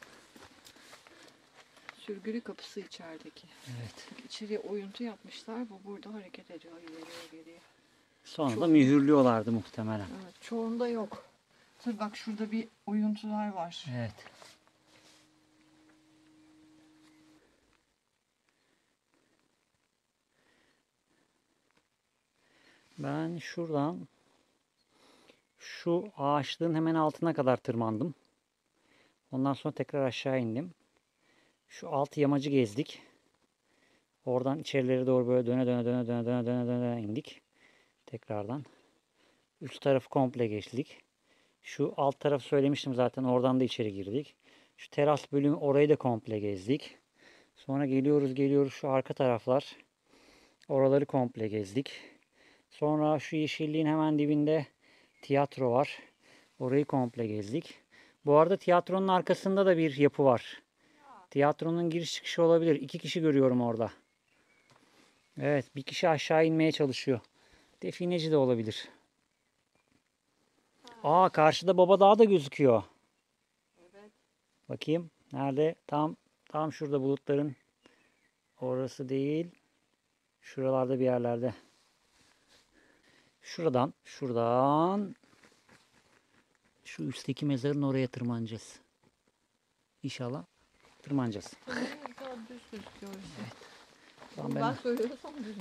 Sürgülü kapısı içerideki. evet. İçeriye oyuntu yapmışlar. Bu burada hareket ediyor ileriye geriye. Sonra da Çok- mühürlüyorlardı muhtemelen. Evet, çoğunda yok. Tabii bak şurada bir oyuntular var. Evet. Ben şuradan şu ağaçlığın hemen altına kadar tırmandım. Ondan sonra tekrar aşağı indim. Şu alt yamacı gezdik. Oradan içerilere doğru böyle döne döne döne döne döne döne döne indik. Tekrardan. Üst tarafı komple geçtik. Şu alt tarafı söylemiştim zaten. Oradan da içeri girdik. Şu teras bölümü orayı da komple gezdik. Sonra geliyoruz geliyoruz şu arka taraflar. Oraları komple gezdik. Sonra şu yeşilliğin hemen dibinde tiyatro var. Orayı komple gezdik. Bu arada tiyatronun arkasında da bir yapı var. Tiyatronun giriş çıkışı olabilir. İki kişi görüyorum orada. Evet, bir kişi aşağı inmeye çalışıyor. Defineci de olabilir. Aa, karşıda Baba Dağı da gözüküyor. Evet. Bakayım. Nerede? Tam tam şurada bulutların. Orası değil. Şuralarda bir yerlerde. Şuradan, şuradan şu üstteki mezarın oraya tırmanacağız. İnşallah tırmanacağız. Daha düz gözüküyor işte. Tamam, Ben, ben, söylüyorsam düz.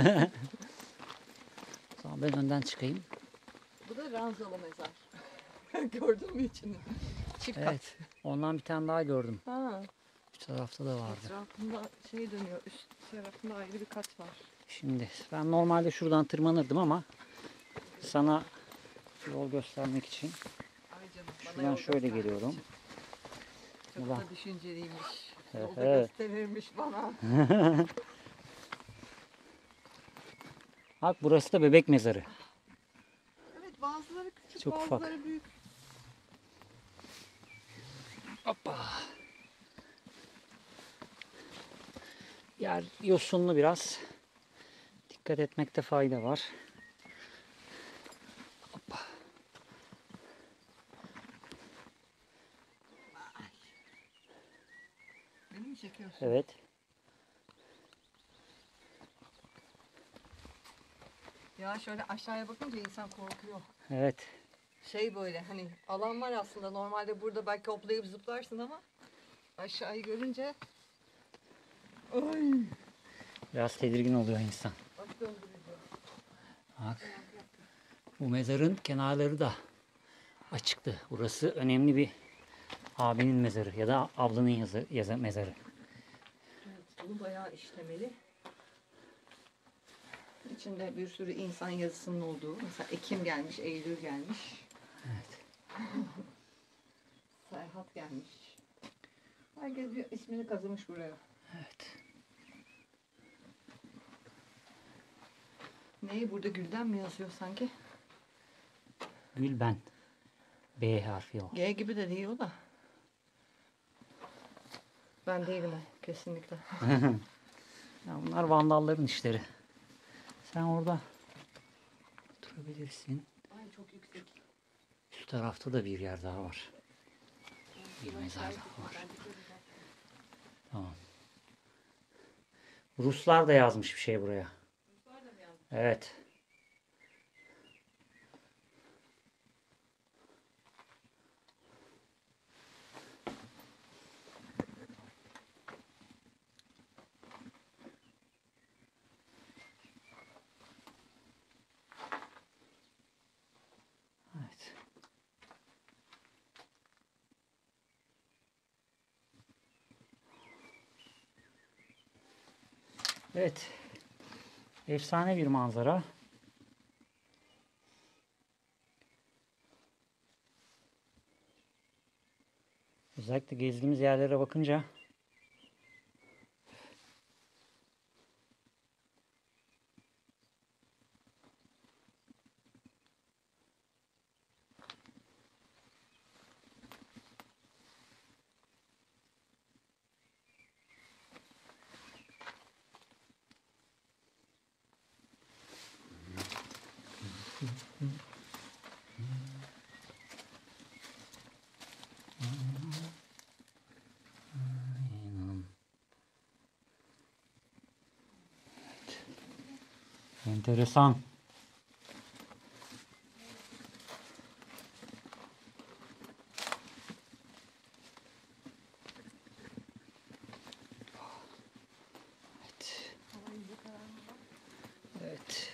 tamam, ben önden çıkayım. Bu da ranzalı mezar. Gördün mü içini? Çift kat. Evet. Ondan bir tane daha gördüm. Ha. Şu tarafta da vardı. Etrafında şey dönüyor. Üst tarafında ayrı bir kat var. Şimdi ben normalde şuradan tırmanırdım ama sana yol göstermek için Ay canım, bana şuradan yol şöyle göstermek geliyorum. için. Çok Ulan. da düşünceliymiş. Evet, Yolda evet. gösterirmiş bana. Bak, burası da bebek mezarı. Evet, bazıları küçük, Çok ufak. bazıları büyük. Hoppa. Yer yosunlu biraz. Dikkat etmekte fayda var. Hoppa. Beni mi çekiyorsun? Evet. Ya şöyle aşağıya bakınca insan korkuyor. Evet. Şey böyle hani alan var aslında. Normalde burada belki hoplayıp zıplarsın ama aşağıyı görünce ay, Biraz tedirgin oluyor insan. baş döndürücü. Bak. Bu mezarın kenarları da açıktı. Burası önemli bir abinin mezarı ya da ablanın yazı, yazı mezarı. Evet, bunu bayağı işlemeli. İçinde bir sürü insan yazısının olduğu. Mesela Ekim gelmiş, Eylül gelmiş. Evet. Serhat gelmiş. Herkes bir ismini kazımış buraya. Evet. Neyi burada Gülden mi yazıyor sanki? Gülben. B harfi o. G gibi de değil o da. Ben değilim o kesinlikle. Ya bunlar vandalların işleri. Sen orada oturabilirsin. Ay çok yüksek. Şu tarafta da bir yer daha var. Bir mezar daha var. Tamam. Ruslar da yazmış bir şey buraya. Evet. Evet. Evet. Efsane bir manzara. Özellikle gezdiğimiz yerlere bakınca enteresan. Evet. Evet.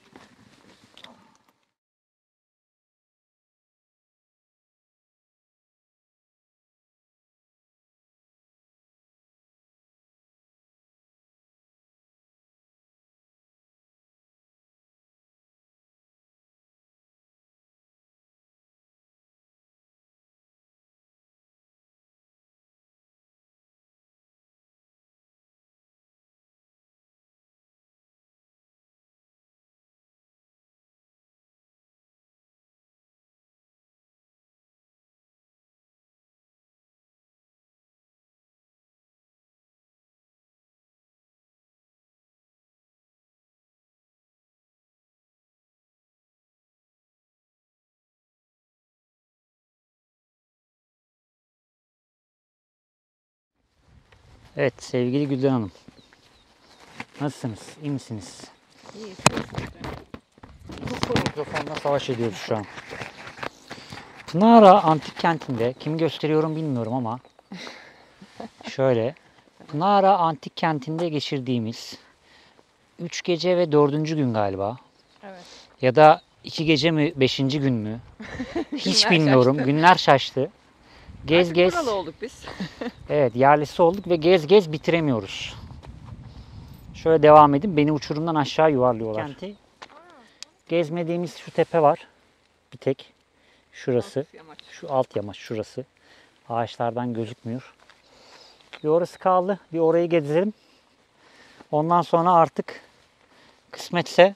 Evet sevgili Gülden Hanım. Nasılsınız? İyi misiniz? İyi. Mikrofonla savaş ediyoruz şu an. Pınara Antik Kenti'nde, kimi gösteriyorum bilmiyorum ama şöyle, Pınara Antik Kenti'nde geçirdiğimiz üç gece ve dördüncü gün galiba Evet. ya da iki gece mi beşinci gün mü hiç Günler bilmiyorum. şaştı. Günler şaştı. Gez Artık gez, buralı olduk biz. evet yerlisi olduk ve gez gez bitiremiyoruz. Şöyle devam edin, beni uçurumdan aşağı yuvarlıyorlar. Kenti gezmediğimiz şu tepe var, bir tek şurası. Alt yamaç. Şu alt yamaç şurası. Ağaçlardan gözükmüyor. Bir orası kaldı. Bir orayı gezelim. Ondan sonra artık kısmetse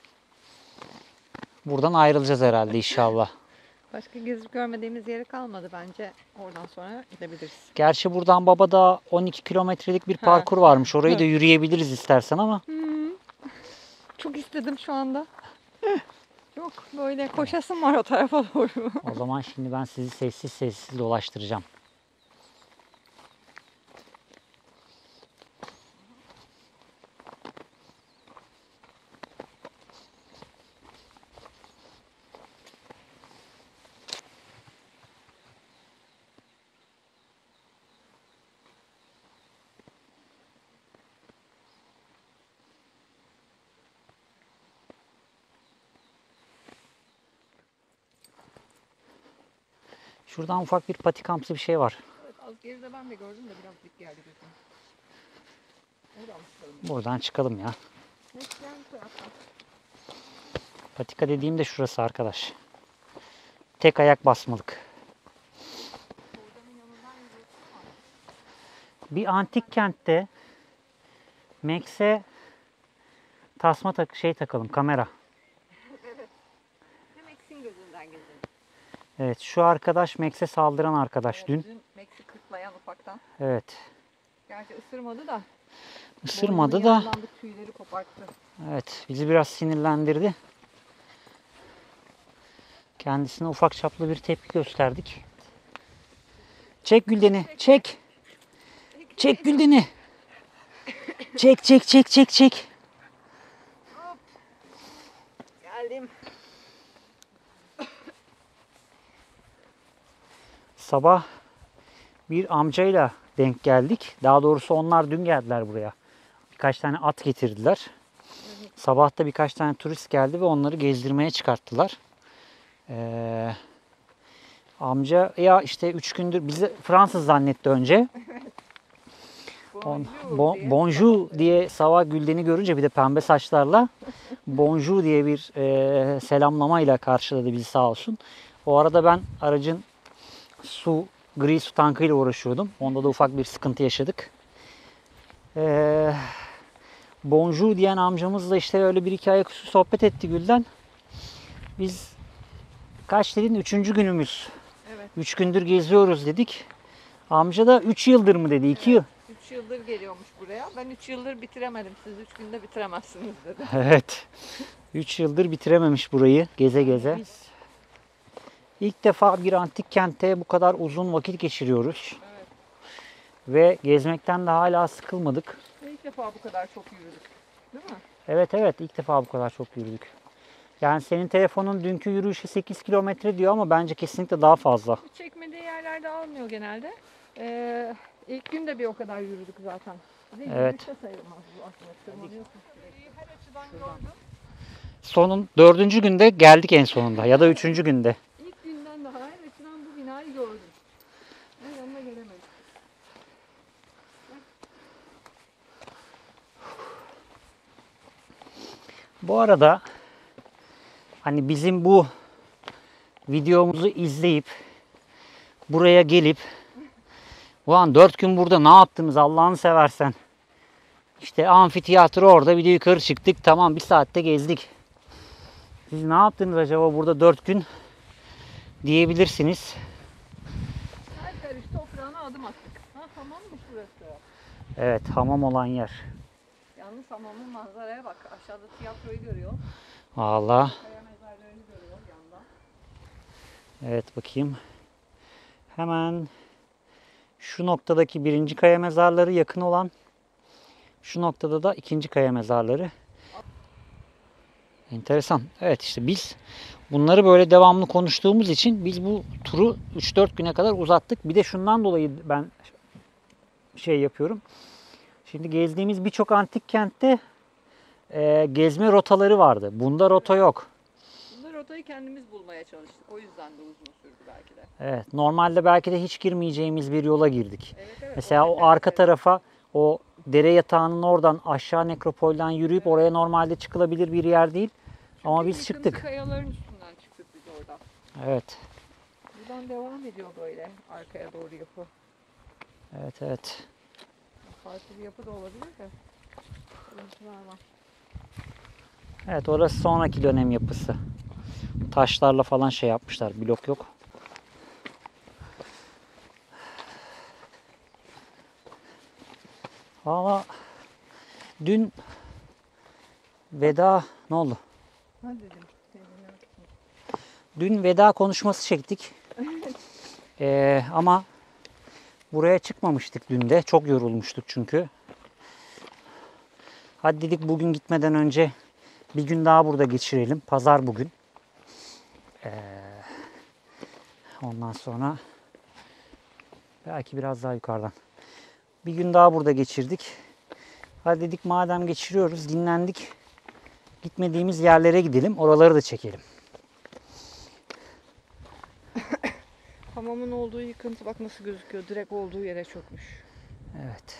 buradan ayrılacağız herhalde inşallah. Başka gezip görmediğimiz yeri kalmadı bence. Oradan sonra gidebiliriz. Gerçi buradan Baba'da on iki kilometrelik bir Ha. parkur varmış. Orayı da yürüyebiliriz istersen ama. Çok istedim şu anda. Yok böyle koşasım var o tarafa doğru. O zaman şimdi ben sizi sessiz sessiz dolaştıracağım. Şuradan ufak bir patikamsı bir şey var. Evet, az geride ben de gördüm de biraz dik geldi gözüme. Oradan çıkalım. Buradan çıkalım ya. Neyse yani bu taraftan. Patika dediğim de şurası arkadaş. Tek ayak basmalık. Oradanın yanından yürüyorsun ama. Bir antik kentte Max'e tasma tak şey takalım, kamera. Hem eksin gözünden gezelim. Evet, şu arkadaş Max'e saldıran arkadaş Evet, dün. dün Max'i kırklayan ufaktan. Evet. Gerçi ısırmadı da. Isırmadı boynunun da. yanından bir tüyleri koparttı. Evet, bizi biraz sinirlendirdi. Kendisine ufak çaplı bir tepki gösterdik. Çek Gülden'i, çek. Çek Gülden'i. Çek, çek, çek, çek, çek. Geldim. Sabah bir amcayla denk geldik. Daha doğrusu onlar dün geldiler buraya. Birkaç tane at getirdiler. Sabah da birkaç tane turist geldi ve onları gezdirmeye çıkarttılar. Ee, amca ya işte üç gündür bizi Fransız zannetti önce. On, bon, diye. bonjour diye sabah Gülden'i görünce bir de pembe saçlarla bonjour diye bir e, selamlamayla karşıladı bizi sağ olsun. O arada ben aracın su, gri su tankıyla uğraşıyordum. Onda da ufak bir sıkıntı yaşadık. Ee, bonjour diyen amcamızla işte öyle bir iki ayaküstü sohbet etti Gülden. Biz kaç dedin? Üçüncü günümüz. Evet. Üç gündür geziyoruz dedik. Amca da üç yıldır mı dedi? İki yıl. üç yıldır geliyormuş buraya. Ben üç yıldır bitiremedim. Siz üç günde bitiremezsiniz dedi. Evet. üç yıldır bitirememiş burayı geze geze. Biz ilk defa bir antik kentte bu kadar uzun vakit geçiriyoruz. Evet. Ve gezmekten de hala sıkılmadık. İlk defa bu kadar çok yürüdük. Değil mi? Evet evet ilk defa bu kadar çok yürüdük. Yani senin telefonun dünkü yürüyüşü sekiz kilometre diyor ama bence kesinlikle daha fazla. Çekmediği yerlerde almıyor genelde. Ee, ilk gün de bir o kadar yürüdük zaten. Bir de Evet. yürüyüşte sayılmaz bu aslında. Tırmanıyorsun. Her açıdan gördüm. Sonun dördüncü günde geldik en sonunda ya da üçüncü günde. İlk günden daha her açıdan bu binayı gördüm. Ama yanına gelemedim. Bu arada hani bizim bu videomuzu izleyip buraya gelip ulan dört gün burada ne yaptınız Allah'ını seversen. İşte amfiteyatro orada bir de yukarı çıktık. Tamam bir saatte gezdik. Siz ne yaptınız acaba burada dört gün diyebilirsiniz. Her karış toprağına adım attık. Ha hamammış burası. Evet hamam olan yer. Yalnız hamamın manzaraya bak. Aşağıda tiyatroyu görüyor. Vallahi. Kaya mezarlarını görüyor yandan. Evet bakayım. Hemen şu noktadaki birinci kaya mezarları yakın olan. Şu noktada da ikinci kaya mezarları. Enteresan. Evet işte biz bunları böyle devamlı konuştuğumuz için biz bu turu üç dört güne kadar uzattık. Bir de şundan dolayı ben şey yapıyorum. Şimdi gezdiğimiz birçok antik kentte e, gezme rotaları vardı. Bunda rota yok. Bunda rotayı kendimiz bulmaya çalıştık. O yüzden de uzun sürdü belki de. Evet, normalde belki de hiç girmeyeceğimiz bir yola girdik. Evet, evet, Mesela o arka tarafa o dere yatağının oradan aşağı nekropolden yürüyüp oraya normalde çıkılabilir bir yer değil. Ama biz çıktık. Kayaların üstünden çıktık biz oradan. Evet. Buradan devam ediyor böyle arkaya doğru yapı. Evet evet. Farklı bir yapı da olabilir de. Kırıntılar var. Evet orası sonraki dönem yapısı. Taşlarla falan şey yapmışlar. Blok yok. Valla dün veda ne oldu? Ha dedim. Dün veda konuşması çektik. Ee, ama buraya çıkmamıştık dün de. Çok yorulmuştuk çünkü. Hadi dedik bugün gitmeden önce bir gün daha burada geçirelim. Pazar bugün. Ee, ondan sonra belki biraz daha yukarıdan. Bir gün daha burada geçirdik. Hadi dedik madem geçiriyoruz, dinlendik. Gitmediğimiz yerlere gidelim. Oraları da çekelim. Hamamın olduğu yıkıntı bak nasıl gözüküyor. Direkt olduğu yere çökmüş. Evet.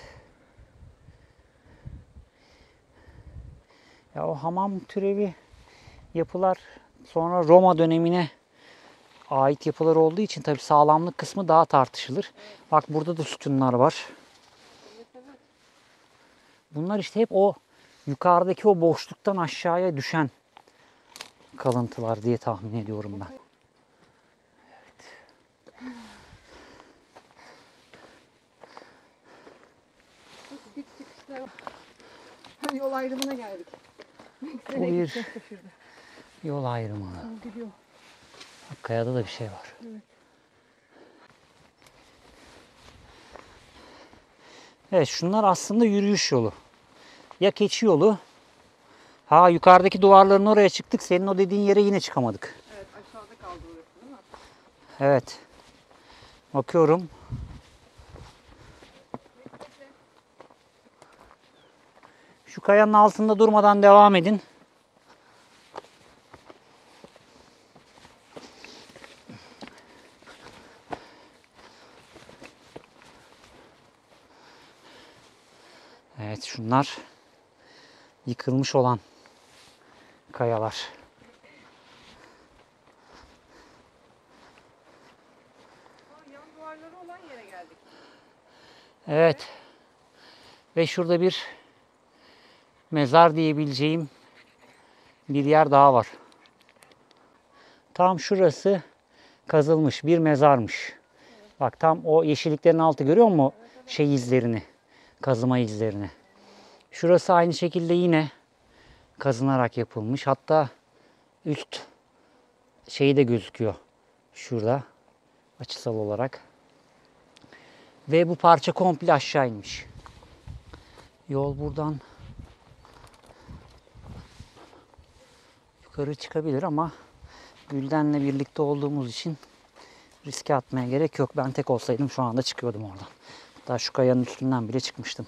Ya o hamam türevi yapılar sonra Roma dönemine ait yapılar olduğu için tabii sağlamlık kısmı daha tartışılır. Bak burada da sütunlar var. Bunlar işte hep o yukarıdaki o boşluktan aşağıya düşen kalıntılar diye tahmin ediyorum ben. Dik çıkışlar. Hani yol ayrımına geldik. Bu bir yol ayrımı. Gidiyor. Bak kayada da bir şey var. Evet. Evet, şunlar aslında yürüyüş yolu. Ya keçi yolu. Ha, yukarıdaki duvarların oraya çıktık. Senin o dediğin yere yine çıkamadık. Evet, aşağıda kaldı orası değil mi? Evet. Bakıyorum. Şu kayanın altında durmadan devam edin. Evet, şunlar yıkılmış olan kayalar. Yan duvarları olan yere geldik. Evet. Ve şurada bir mezar diyebileceğim bir yer daha var. Tam şurası kazılmış bir mezarmış. Bak tam o yeşilliklerin altı görüyor musun? Şey izlerini, kazıma izlerini. Şurası aynı şekilde yine kazınarak yapılmış. Hatta üst şeyi de gözüküyor. Şurada açısal olarak. Ve bu parça komple aşağı inmiş. Yol buradan yukarı çıkabilir ama Gülden'le birlikte olduğumuz için riske atmaya gerek yok. Ben tek olsaydım şu anda çıkıyordum oradan. Hatta şu kayanın üstünden bile çıkmıştım.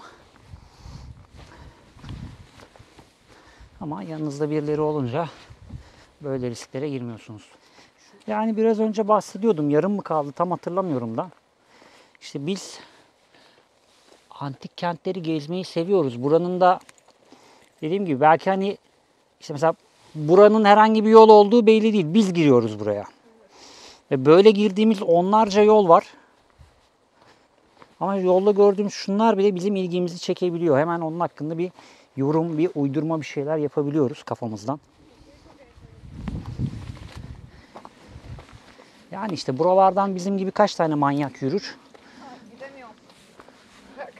Ama yanınızda birileri olunca böyle risklere girmiyorsunuz. Yani biraz önce bahsediyordum. Yarım mı kaldı tam hatırlamıyorum da. İşte biz antik kentleri gezmeyi seviyoruz. Buranın da dediğim gibi belki hani işte mesela buranın herhangi bir yol olduğu belli değil. Biz giriyoruz buraya. Ve böyle girdiğimiz onlarca yol var. Ama yolda gördüğümüz şunlar bile bizim ilgimizi çekebiliyor. Hemen onun hakkında bir yorum, bir uydurma bir şeyler yapabiliyoruz kafamızdan. Yani işte buralardan bizim gibi kaç tane manyak yürür? Ha, gidemiyorum. Bak.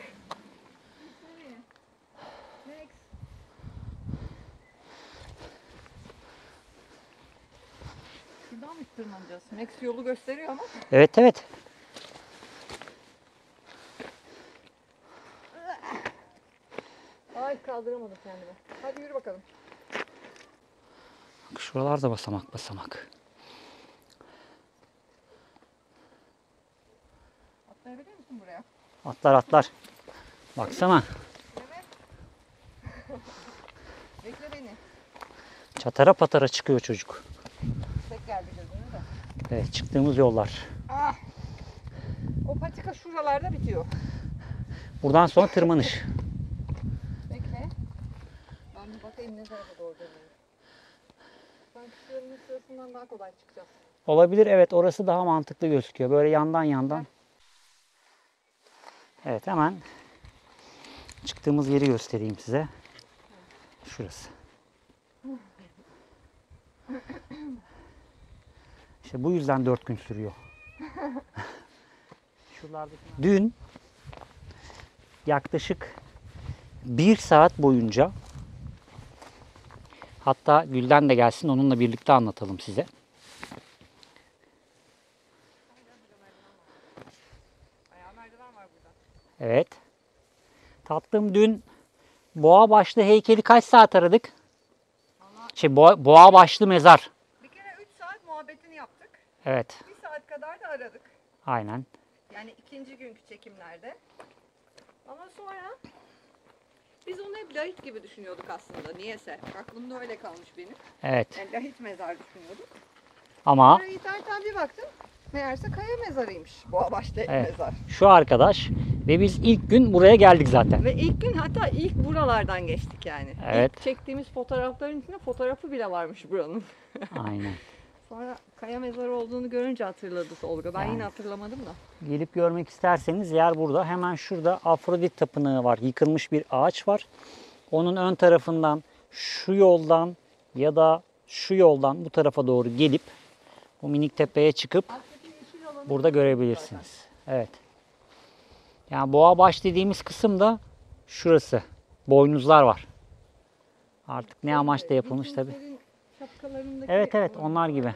Next. Şuradan mı tırmanacağız? Max yolu gösteriyor ama. Evet evet. Ay kaldıramadım kendimi. Hadi yürü bakalım. Bak şuralarda basamak basamak. Atlayabilir misin buraya? Atlar atlar. Baksana. Evet. Bekle beni. Çatara patara çıkıyor çocuk. Tek geldi gözüne de. Evet, çıktığımız yollar. Ah. O patika şuralarda bitiyor. Buradan sonra tırmanış. Bekle. Ben bir bakayım ne tarafa doğru dönüyorum. Sanki şuranın sırasından daha kolay çıkacağız. Olabilir, evet, orası daha mantıklı gözüküyor. Böyle yandan yandan. Evet, hemen çıktığımız yeri göstereyim size. Şurası. İşte bu yüzden dört gün sürüyor. Dün yaklaşık bir saat boyunca, hatta Gülden de gelsin onunla birlikte anlatalım size. Bayağı merdiven var burada. Evet. Tatlım dün boğa başlı heykeli kaç saat aradık? Şey boğa, boğa başlı mezar. Bir kere üç saat muhabbetini yaptık. Evet. Bir saat kadar da aradık. Aynen. Yani ikinci günkü çekimlerde. Ama sonra biz onu hep lahit gibi düşünüyorduk aslında. Niyeyse. Aklımda öyle kalmış benim. Evet. Yani lahit mezar düşünüyorduk. Ama Sonra internetten bir baktım. Meğerse kaya mezarıymış. Boğabaşlı Evet. mezar. Şu arkadaş ve biz ilk gün buraya geldik zaten. Ve ilk gün hatta ilk buralardan geçtik yani. Evet. İlk çektiğimiz fotoğrafların içinde fotoğrafı bile varmış buranın. Aynen. Sonra kaya mezarı olduğunu görünce hatırladı Tolga. Ben Yani. yine hatırlamadım da. Gelip görmek isterseniz yer burada. Hemen şurada Afrodit Tapınağı var. Yıkılmış bir ağaç var. Onun ön tarafından şu yoldan ya da şu yoldan bu tarafa doğru gelip bu minik tepeye çıkıp burada görebilirsiniz. Evet. Yani Boğabaş dediğimiz kısım da şurası. Boynuzlar var. Artık ne amaçla yapılmış tabi. Şapkalarındaki Evet evet onlar gibi.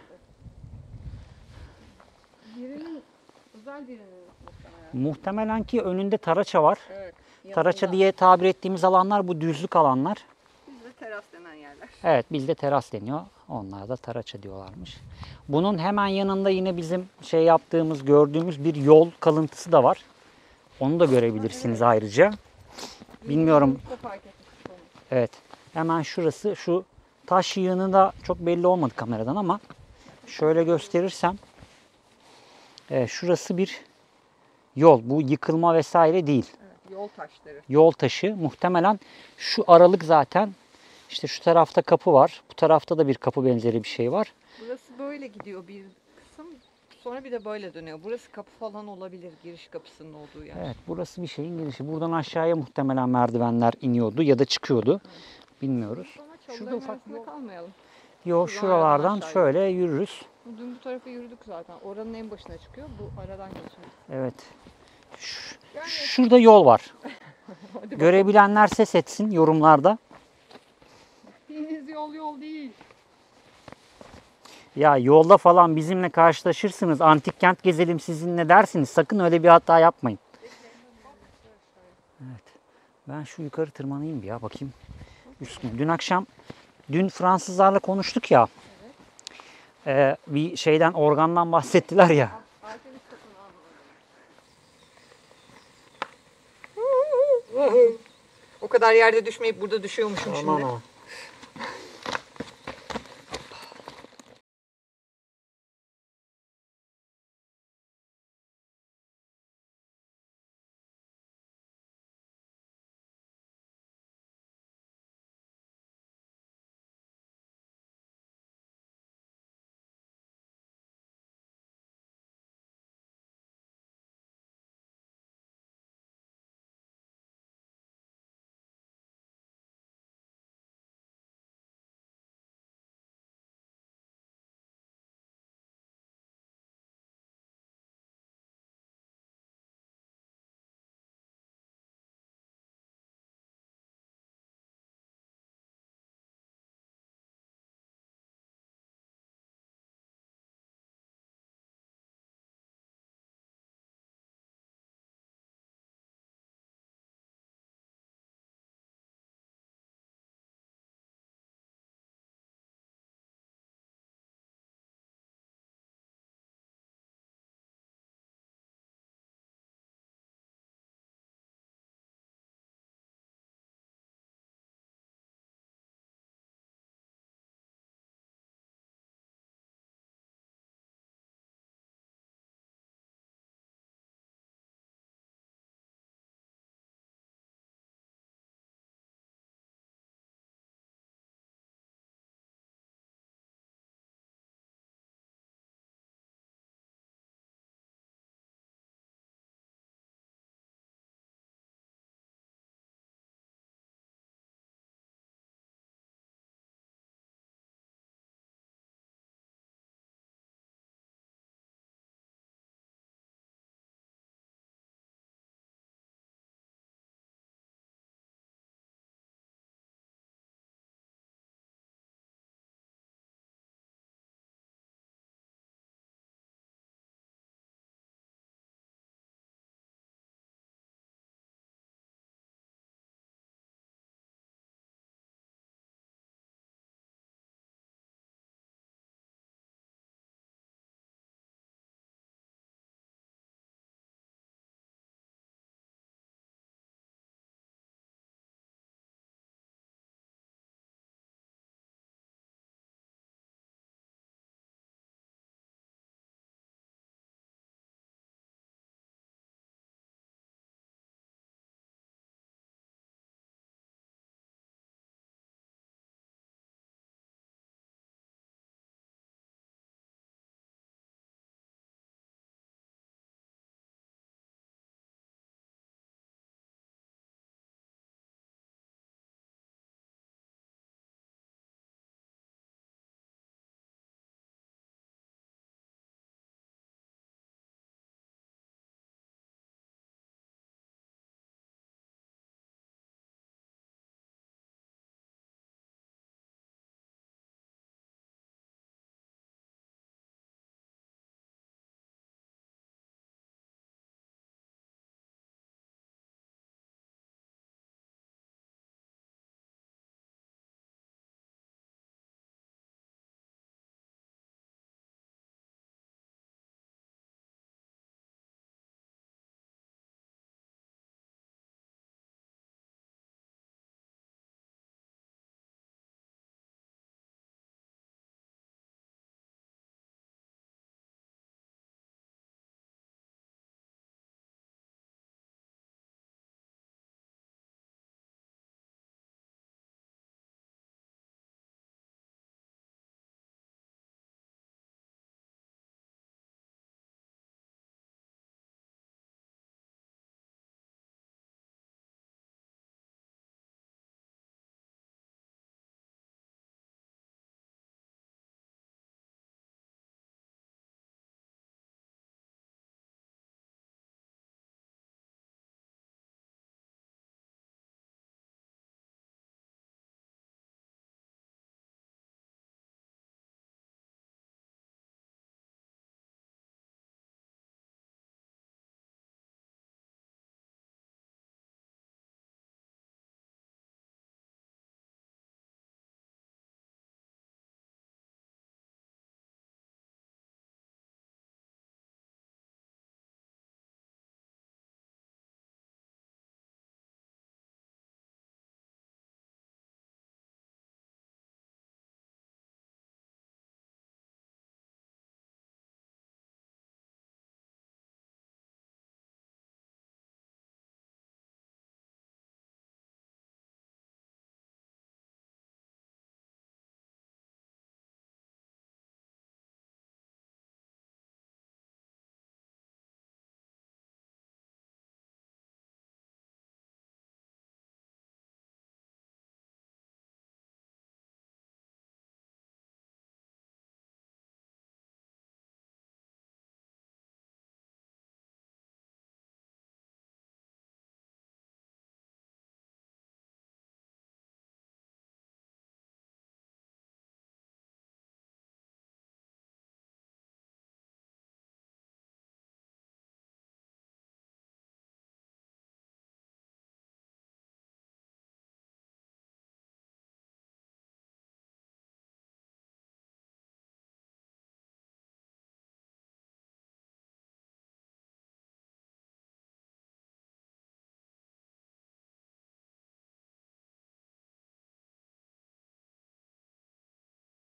Birinin özel birinin muhtemelen. Muhtemelen ki önünde taraça var. Evet. Taraça diye tabir ettiğimiz alanlar bu düzlük alanlar. Bizde teras denen yerler. Evet bizde teras deniyor. Onlar da taraça diyorlarmış. Bunun hemen yanında yine bizim şey yaptığımız, gördüğümüz bir yol kalıntısı da var. Onu da görebilirsiniz ayrıca. Bilmiyorum. Biz de fark etmiştik onu. Evet. Hemen şurası. Şu taş yığını da çok belli olmadı kameradan ama şöyle gösterirsem evet, şurası bir yol. Bu yıkılma vesaire değil. Evet, yol taşları. Yol taşı. Muhtemelen şu aralık zaten işte şu tarafta kapı var. Bu tarafta da bir kapı benzeri bir şey var. Burası böyle gidiyor bir kısım. Sonra bir de böyle dönüyor. Burası kapı falan olabilir. Giriş kapısının olduğu yer. Evet burası bir şeyin girişi. Buradan aşağıya muhtemelen merdivenler iniyordu ya da çıkıyordu. Bilmiyoruz. Ama Şurada çalıların ufak arasında yol. kalmayalım. Yo Şuradan şuralardan aradan aşağıya. şöyle yürürüz. Dün bu tarafa yürüdük zaten. Oranın en başına çıkıyor. Bu aradan geçiyoruz. Evet. Ş- Şurada yol var. Hadi Görebilenler ses etsin yorumlarda. Deniz yol yol değil. Ya yolda falan bizimle karşılaşırsınız. Antik kent gezelim sizinle dersiniz. Sakın öyle bir hata yapmayın. Evet. Ben şu yukarı tırmanayım bir ya bakayım. Üstüne. Dün akşam dün Fransızlarla konuştuk ya. Ee, bir şeyden organdan bahsettiler ya. Artemis tapınağı. O kadar yerde düşmeyip burada düşüyormuşum şimdi.